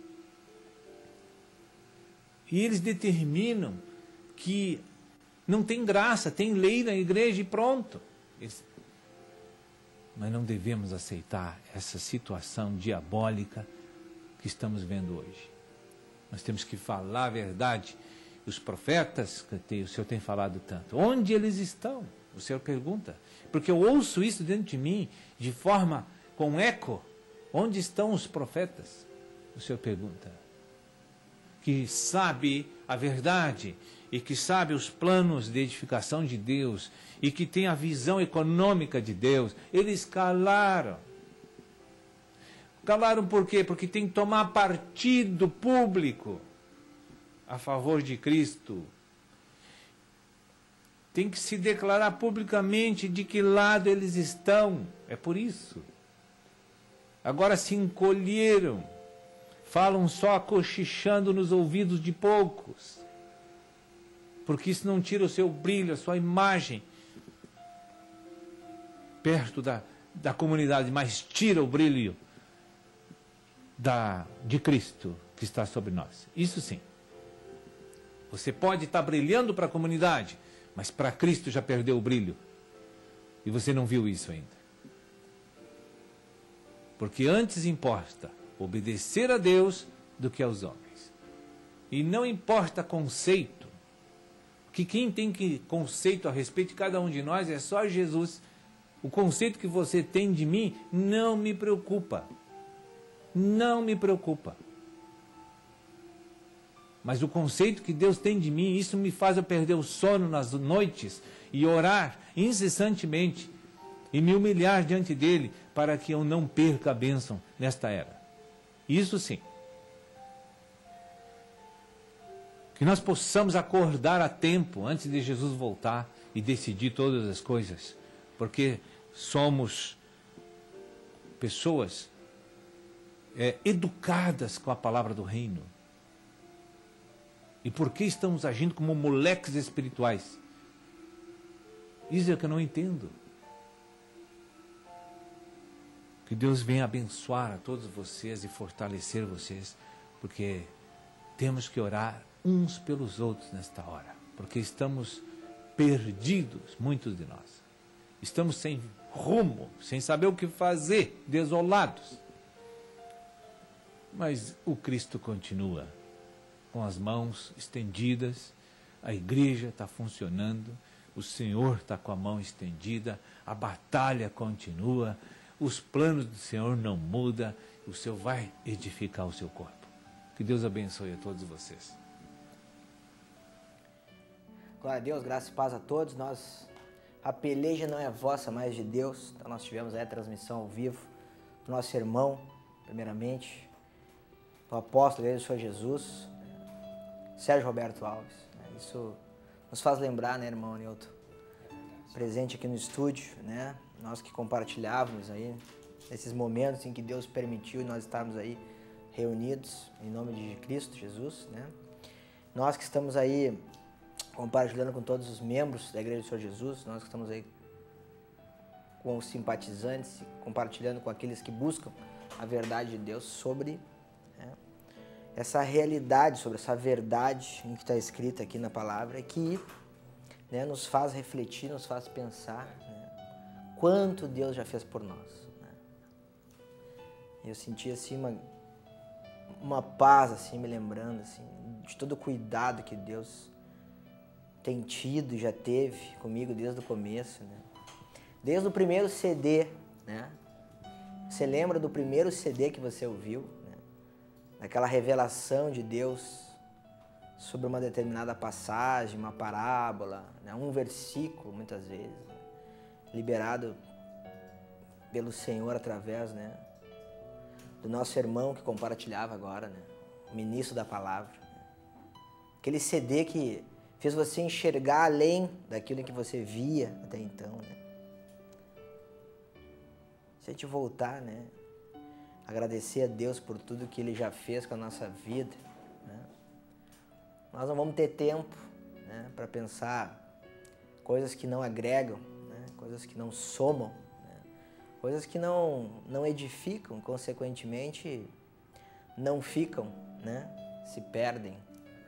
E eles determinam que não tem graça, tem lei na igreja e pronto. Eles... Mas não devemos aceitar essa situação diabólica que estamos vendo hoje. Nós temos que falar a verdade. Os profetas, que o Senhor tem falado tanto, onde eles estão? O Senhor pergunta. Porque eu ouço isso dentro de mim, de forma, com eco. Onde estão os profetas? O Senhor pergunta. Que sabe a verdade e que sabe os planos de edificação de Deus e que tem a visão econômica de Deus. Eles calaram. Calaram por quê? Porque tem que tomar partido público a favor de Cristo. Tem que se declarar publicamente de que lado eles estão. É por isso. Agora se encolheram. Falam só cochichando nos ouvidos de poucos. Porque isso não tira o seu brilho, a sua imagem perto da, da comunidade, mas tira o brilho da, de Cristo que está sobre nós. Isso sim. Você pode estar brilhando para a comunidade, mas para Cristo já perdeu o brilho. E você não viu isso ainda. Porque antes importa obedecer a Deus do que aos homens. E não importa conceito. Que quem tem que conceito a respeito de cada um de nós é só Jesus. O conceito que você tem de mim não me preocupa. Não me preocupa. Mas o conceito que Deus tem de mim, isso me faz eu perder o sono nas noites e orar incessantemente e me humilhar diante dele para que eu não perca a bênção nesta era. Isso sim. Que nós possamos acordar a tempo antes de Jesus voltar e decidir todas as coisas. Porque somos pessoas é, educadas com a palavra do reino. E por que estamos agindo como moleques espirituais? Isso é que eu não entendo. Que Deus venha abençoar a todos vocês e fortalecer vocês, porque temos que orar uns pelos outros nesta hora, porque estamos perdidos, muitos de nós. Estamos sem rumo, sem saber o que fazer, desolados. Mas o Cristo continua com as mãos estendidas, a igreja está funcionando, o Senhor está com a mão estendida, a batalha continua, os planos do Senhor não mudam, o Senhor vai edificar o seu corpo. Que Deus abençoe a todos vocês. Glória a Deus, graça e paz a todos. Nós, a peleja não é vossa, mas de Deus. Então nós tivemos aí a transmissão ao vivo do nosso irmão, primeiramente, o apóstolo do Senhor Jesus, Sérgio Roberto Alves. Isso nos faz lembrar, né, irmão Nilton? Presente aqui no estúdio, né? Nós que compartilhávamos aí nesses momentos em que Deus permitiu nós estarmos aí reunidos em nome de Cristo Jesus, né? Nós que estamos aí compartilhando com todos os membros da Igreja do Senhor Jesus, nós que estamos aí com os simpatizantes, compartilhando com aqueles que buscam a verdade de Deus sobre, né, essa realidade, sobre essa verdade em que está escrita aqui na palavra, que, né, nos faz refletir, nos faz pensar, né, quanto Deus já fez por nós. Né? Eu senti assim uma, uma paz, assim, me lembrando assim, de todo o cuidado que Deus tem tido e já teve comigo desde o começo, né? Desde o primeiro C D, né? Você lembra do primeiro C D que você ouviu, né? Daquela revelação de Deus sobre uma determinada passagem, uma parábola, né? Um versículo, muitas vezes, né? Liberado pelo Senhor através, né, do nosso irmão que compartilhava agora, né? O ministro da palavra. Aquele C D que fez você enxergar além daquilo que você via até então, né? Se a gente voltar, né, agradecer a Deus por tudo que Ele já fez com a nossa vida, né? Nós não vamos ter tempo, né, para pensar coisas que não agregam, né, coisas que não somam, né, coisas que não, não edificam, consequentemente não ficam, né, se perdem.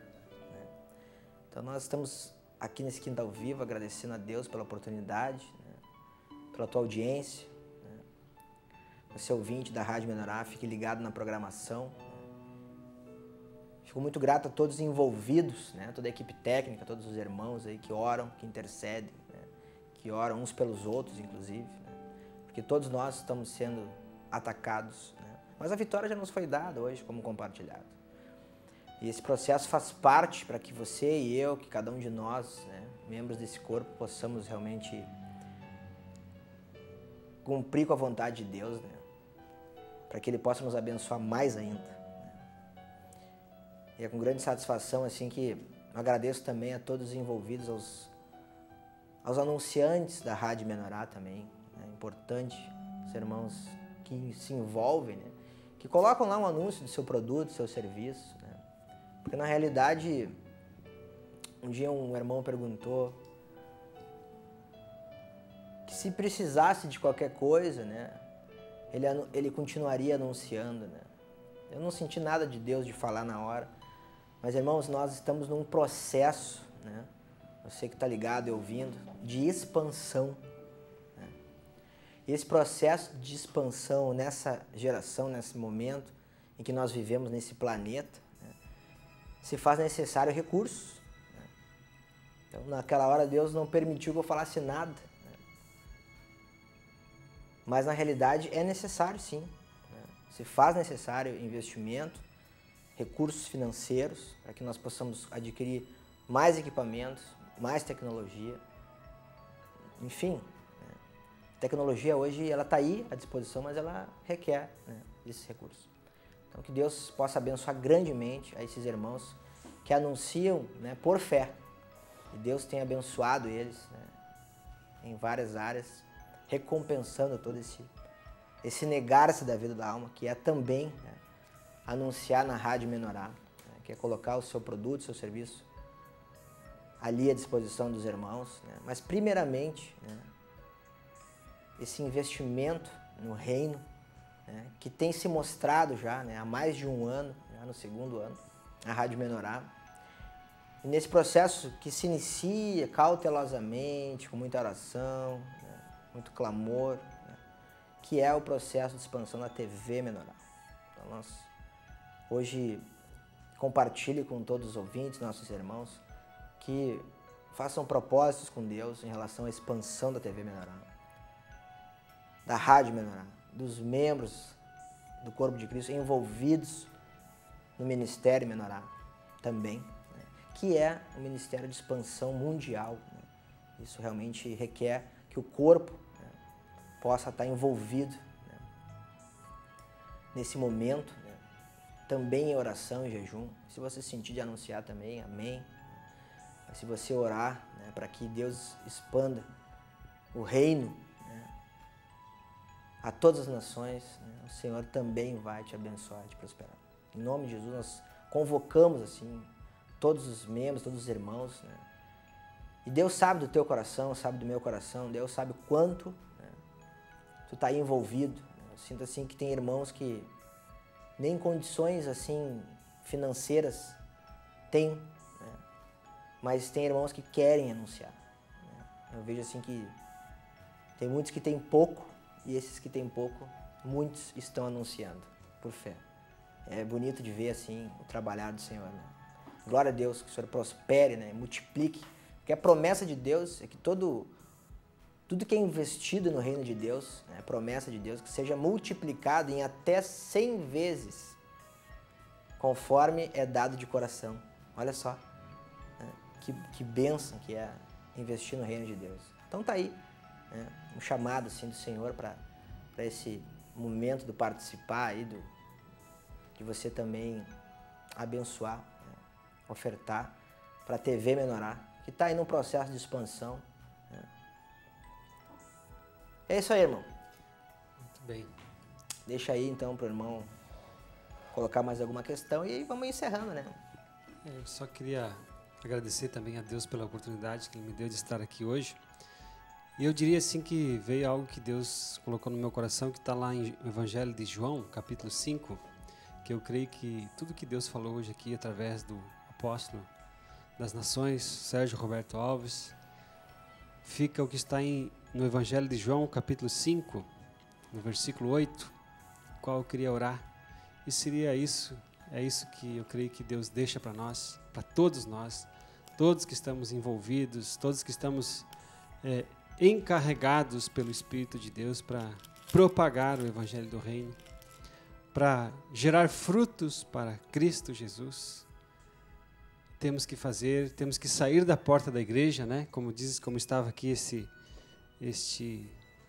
Então nós estamos aqui nesse Quinta ao Vivo agradecendo a Deus pela oportunidade, né, pela tua audiência, né, você ouvinte da Rádio Menorá, fique ligado na programação, né, Fico muito grato a todos os envolvidos, né? Toda a equipe técnica, todos os irmãos aí que oram, que intercedem, né? Que oram uns pelos outros, inclusive, né? Porque todos nós estamos sendo atacados, né? Mas a vitória já nos foi dada hoje como compartilhado. E esse processo faz parte para que você e eu, que cada um de nós, né, membros desse corpo, possamos realmente cumprir com a vontade de Deus, né? Para que Ele possa nos abençoar mais ainda. E é com grande satisfação assim que eu agradeço também a todos os envolvidos, aos, aos anunciantes da Rádio Menorá também. É importante os irmãos que se envolvem, né? Que colocam lá um anúncio do seu produto, do seu serviço, né? Porque na realidade, um dia um irmão perguntou que se precisasse de qualquer coisa, né? Ele, ele continuaria anunciando, né? Eu não senti nada de Deus de falar na hora. Mas, irmãos, nós estamos num processo, né? Você que está ligado e ouvindo, de expansão. Né? E esse processo de expansão nessa geração, nesse momento em que nós vivemos nesse planeta, né? Se faz necessário recursos. Né? Então, naquela hora, Deus não permitiu que eu falasse nada. Né? Mas, na realidade, é necessário, sim. Né? Se faz necessário investimento, recursos financeiros, para que nós possamos adquirir mais equipamentos, mais tecnologia. Enfim, né? Tecnologia hoje ela está aí à disposição, mas ela requer, né, esses recursos. Então que Deus possa abençoar grandemente a esses irmãos que anunciam, né, por fé. E Deus tem abençoado eles, né, em várias áreas, recompensando todo esse, esse negar-se da vida da alma, que é também, né, anunciar na Rádio Menorá, né, que é colocar o seu produto, o seu serviço ali à disposição dos irmãos, né, mas primeiramente, né, esse investimento no reino, né, que tem se mostrado já, né, há mais de um ano, já no segundo ano, a Rádio Menorá, e nesse processo que se inicia cautelosamente, com muita oração, né, muito clamor, né, que é o processo de expansão da T V Menorá. Então nós hoje compartilhe com todos os ouvintes, nossos irmãos, que façam propósitos com Deus em relação à expansão da T V Menorá, da Rádio Menorá, dos membros do Corpo de Cristo envolvidos no Ministério Menorá também, né, que é um ministério de expansão mundial. Né. Isso realmente requer que o corpo, né, possa estar envolvido, né, nesse momento, né, também em oração e jejum. Se você sentir de anunciar também, amém. Mas se você orar, né, para que Deus expanda o reino, né, a todas as nações, né, o Senhor também vai te abençoar, te prosperar. Em nome de Jesus, nós convocamos assim todos os membros, todos os irmãos, né? E Deus sabe do teu coração, sabe do meu coração, Deus sabe o quanto, né, tu está aí envolvido. Né? Eu sinto assim que tem irmãos que nem condições assim financeiras têm, né? Mas tem irmãos que querem anunciar. Né? Eu vejo assim que tem muitos que têm pouco e esses que têm pouco, muitos estão anunciando por fé. É bonito de ver assim o trabalhar do Senhor. Né? Glória a Deus, que o Senhor prospere, né? Multiplique. Porque a promessa de Deus é que todo, tudo que é investido no reino de Deus, né? A promessa de Deus, que seja multiplicado em até cem vezes, conforme é dado de coração. Olha só, né? que, que bênção que é investir no reino de Deus. Então tá aí, né? Um chamado assim, do Senhor para esse momento do participar aí, do, de você também abençoar, né? Ofertar para a T V Menorá, que está aí num processo de expansão. Né? É isso aí, irmão. Muito bem. Deixa aí então para o irmão colocar mais alguma questão e vamos encerrando, né? Eu só queria agradecer também a Deus pela oportunidade que Ele me deu de estar aqui hoje. E eu diria assim que veio algo que Deus colocou no meu coração, que está lá em Evangelho de João, capítulo cinco, que eu creio que tudo que Deus falou hoje aqui através do apóstolo das nações, Sérgio Roberto Alves, fica o que está em, no Evangelho de João, capítulo cinco, no versículo oito, qual eu queria orar. E seria isso, é isso que eu creio que Deus deixa para nós, para todos nós, todos que estamos envolvidos, todos que estamos é, encarregados pelo Espírito de Deus para propagar o Evangelho do Reino, para gerar frutos para Cristo Jesus. Temos que fazer, temos que sair da porta da igreja, né? Como diz, como estava aqui esse, este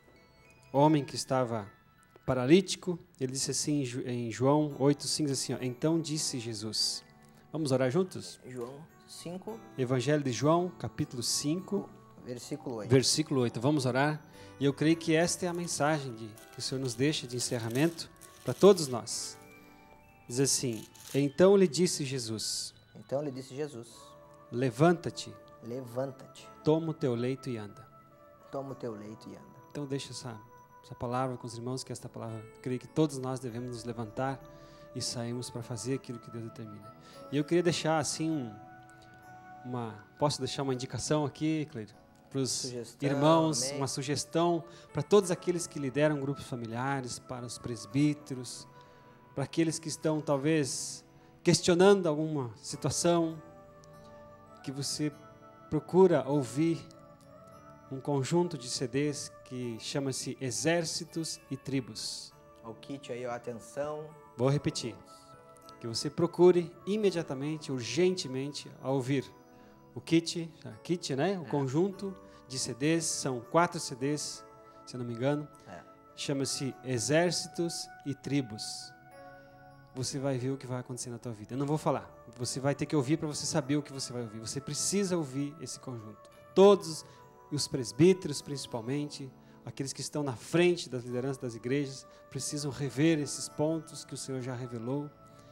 homem que estava paralítico, ele disse assim em João oito, cinco, assim, ó, então disse Jesus. Vamos orar juntos? João cinco. Evangelho de João, capítulo cinco. Versículo oito. Versículo oito. Vamos orar? E eu creio que esta é a mensagem de, que o Senhor nos deixa de encerramento para todos nós. Diz assim, então lhe disse Jesus. Então lhe disse Jesus. Levanta-te. Levanta-te. Toma o teu leito e anda. Toma o teu leito e anda. Então deixa essa, essa palavra com os irmãos, que esta palavra, creio que todos nós devemos nos levantar e sairmos para fazer aquilo que Deus determina. E eu queria deixar assim um, uma, posso deixar uma indicação aqui, Cleide? Para os irmãos, amém. Uma sugestão para todos aqueles que lideram grupos familiares, para os presbíteros, para aqueles que estão talvez questionando alguma situação, que você procura ouvir um conjunto de C Ds que chama-se Exércitos e Tribos. O kit aí, ó, atenção. Vou repetir. Que você procure imediatamente, urgentemente, a ouvir o kit, kit, né? O é. conjunto de C Ds, são quatro C Ds, se eu não me engano. É. Chama-se Exércitos e Tribos. Você vai ver o que vai acontecer na tua vida. Eu não vou falar. Você vai ter que ouvir para você saber o que você vai ouvir. Você precisa ouvir esse conjunto. Todos os presbíteros, principalmente, aqueles que estão na frente das lideranças das igrejas, precisam rever esses pontos que o Senhor já revelou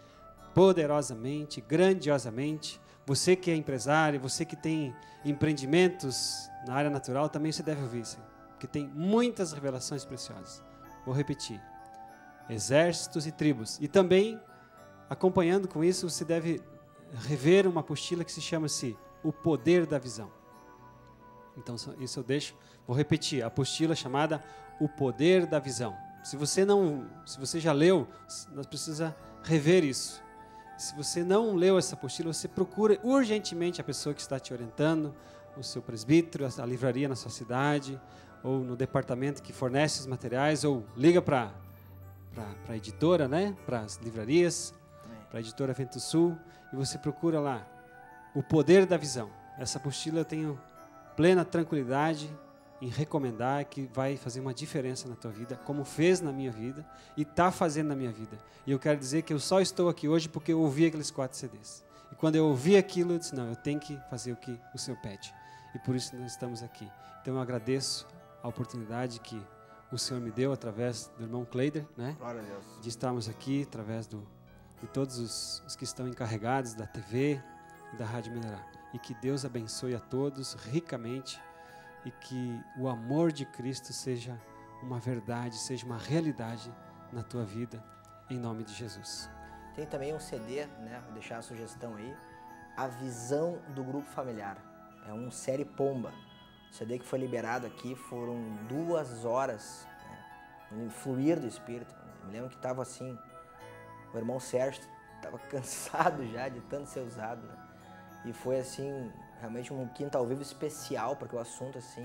poderosamente, grandiosamente. Você que é empresário, você que tem empreendimentos na área natural, também você deve ouvir isso, porque tem muitas revelações preciosas. Vou repetir. Exércitos e tribos. E também, acompanhando com isso, você deve rever uma apostila que se chama-se O Poder da Visão. Então, isso eu deixo. Vou repetir. A apostila chamada O Poder da Visão. Se você não, se você já leu, nós precisamos rever isso. Se você não leu essa apostila, você procura urgentemente a pessoa que está te orientando, o seu presbítero, a livraria na sua cidade, ou no departamento que fornece os materiais, ou liga para para a editora, né? Para as livrarias, para a editora Vento Sul, e você procura lá O Poder da Visão. Essa apostila eu tenho plena tranquilidade em recomendar, que vai fazer uma diferença na tua vida, como fez na minha vida e está fazendo na minha vida. E eu quero dizer que eu só estou aqui hoje porque eu ouvi aqueles quatro C Ds. E quando eu ouvi aquilo, eu disse, não, eu tenho que fazer o que o Senhor pede. E por isso nós estamos aqui. Então eu agradeço a oportunidade que o Senhor me deu através do irmão Kleider, né? Glória a Deus. De estarmos aqui, através do, de todos os, os que estão encarregados da T V e da Rádio Mineral. E que Deus abençoe a todos ricamente e que o amor de Cristo seja uma verdade, seja uma realidade na tua vida, em nome de Jesus. Tem também um C D, né? Vou deixar a sugestão aí, A Visão do Grupo Familiar. É um série Pomba. O C D que foi liberado aqui foram duas horas, né, no fluir do Espírito. Eu me lembro que estava assim, o irmão Sérgio estava cansado já de tanto ser usado, né? E foi assim, realmente um quinta ao vivo especial, porque o assunto assim,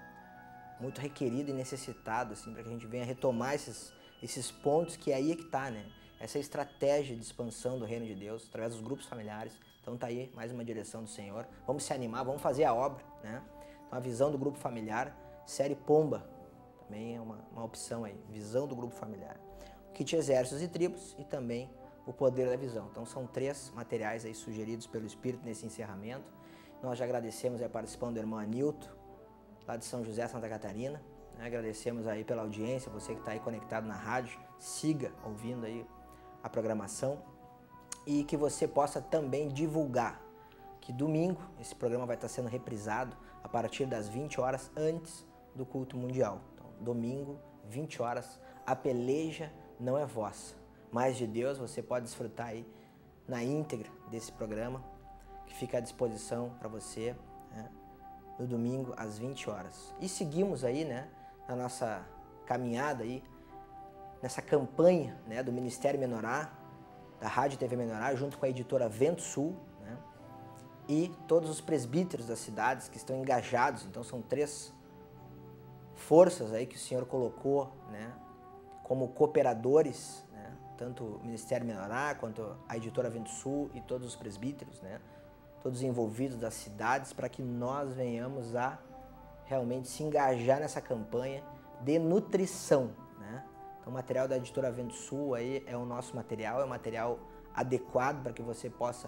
muito requerido e necessitado, assim, para que a gente venha retomar esses, esses pontos que aí é que está, né? Essa estratégia de expansão do reino de Deus, através dos grupos familiares. Então tá aí mais uma direção do Senhor. Vamos se animar, vamos fazer a obra, né? Então, a visão do grupo familiar, série Pomba, também é uma, uma opção aí, visão do grupo familiar. O kit Exércitos e Tribos e também o Poder da Visão. Então, são três materiais aí sugeridos pelo Espírito nesse encerramento. Nós já agradecemos a participação do irmão Anilton, lá de São José, Santa Catarina. Né? Agradecemos aí pela audiência, você que está aí conectado na rádio, siga ouvindo aí a programação e que você possa também divulgar que domingo esse programa vai estar sendo reprisado a partir das vinte horas antes do culto mundial. Então, domingo, vinte horas, a peleja não é vossa, mas de Deus. Você pode desfrutar aí na íntegra desse programa, que fica à disposição para você, né, no domingo às vinte horas. E seguimos aí, né, na nossa caminhada aí, nessa campanha, né, do Ministério Menorá, da Rádio T V Menorá, junto com a editora Vento Sul, né? E todos os presbíteros das cidades que estão engajados. Então são três forças aí que o Senhor colocou, né, como cooperadores, né, tanto o Ministério Menorá quanto a editora Vento Sul e todos os presbíteros, né, todos envolvidos das cidades, para que nós venhamos a realmente se engajar nessa campanha de nutrição, né? Então o material da editora Vento Sul aí é o nosso material, é um material adequado para que você possa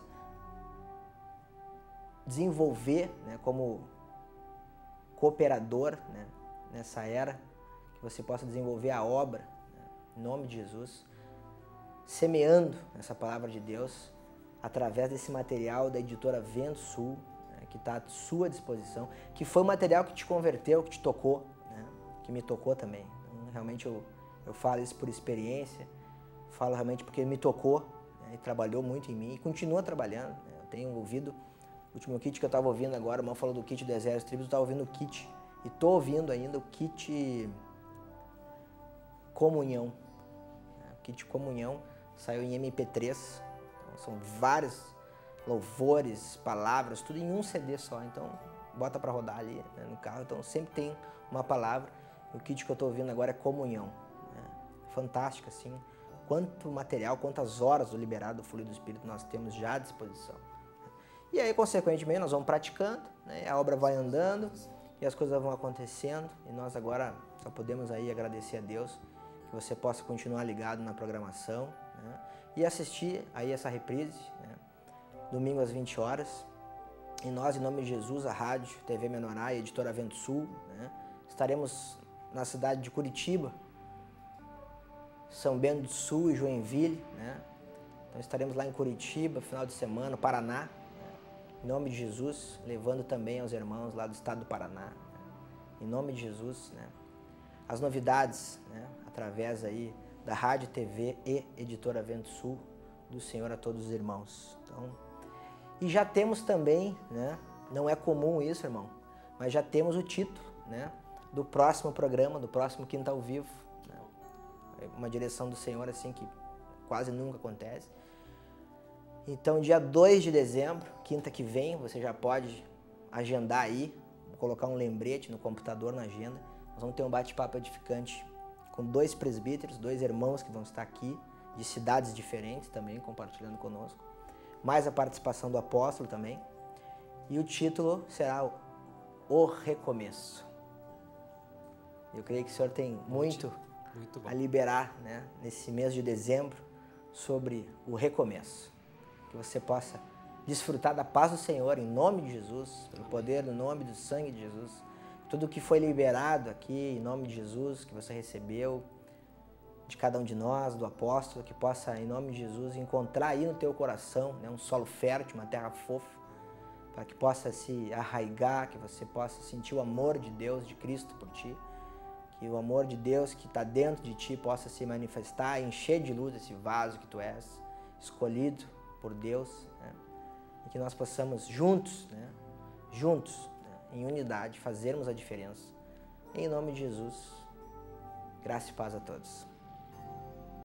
desenvolver, né, como cooperador, né, nessa era, que você possa desenvolver a obra, né, em nome de Jesus, semeando essa palavra de Deus através desse material da editora Vento Sul, né, que está à sua disposição, que foi o material que te converteu, que te tocou, né, que me tocou também. Então, realmente eu, eu falo isso por experiência, falo realmente porque me tocou, né, e trabalhou muito em mim e continua trabalhando, né. Eu tenho ouvido o último kit que eu estava ouvindo agora, o irmão falou do kit do Exército Tribos, eu estava ouvindo o kit, e estou ouvindo ainda o kit Comunhão. O kit Comunhão saiu em M P três, então, são vários louvores, palavras, tudo em um C D só, então bota para rodar ali, né, no carro, então sempre tem uma palavra. O kit que eu estou ouvindo agora é Comunhão, né? Fantástico, assim, quanto material, quantas horas do liberado do fluido do Espírito nós temos já à disposição. E aí, consequentemente, nós vamos praticando, né? A obra vai andando e as coisas vão acontecendo. E nós agora só podemos aí agradecer a Deus que você possa continuar ligado na programação, né? E assistir aí essa reprise, né? Domingo às vinte horas. E nós, em nome de Jesus, a Rádio T V Menorá e a editora Vento Sul, né? Estaremos na cidade de Curitiba, São Bento do Sul e Joinville, né? Então estaremos lá em Curitiba, final de semana, Paraná. Em nome de Jesus, levando também aos irmãos lá do estado do Paraná, né? Em nome de Jesus, né? As novidades, né? Através aí da Rádio, T V e Editora Vento Sul, do Senhor a todos os irmãos. Então, e já temos também, né? Não é comum isso, irmão, mas já temos o título, né, do próximo programa, do próximo Quinta ao Vivo, né? É uma direção do Senhor assim que quase nunca acontece. Então, dia dois de dezembro, quinta que vem, você já pode agendar aí, colocar um lembrete no computador, na agenda. Nós vamos ter um bate-papo edificante com dois presbíteros, dois irmãos que vão estar aqui, de cidades diferentes também, compartilhando conosco. Mais a participação do apóstolo também. E o título será O Recomeço. Eu creio que o Senhor tem muito, muito a liberar, né, nesse mês de dezembro sobre o recomeço. Que você possa desfrutar da paz do Senhor em nome de Jesus, pelo poder, no nome do sangue de Jesus. Tudo que foi liberado aqui em nome de Jesus, que você recebeu de cada um de nós, do apóstolo, que possa em nome de Jesus encontrar aí no teu coração, né, um solo fértil, uma terra fofa, para que possa se arraigar, que você possa sentir o amor de Deus, de Cristo por ti, que o amor de Deus que está dentro de ti possa se manifestar, encher de luz esse vaso que tu és, escolhido por Deus, né? E que nós possamos juntos, né? juntos, né? em unidade, fazermos a diferença. Em nome de Jesus, graça e paz a todos.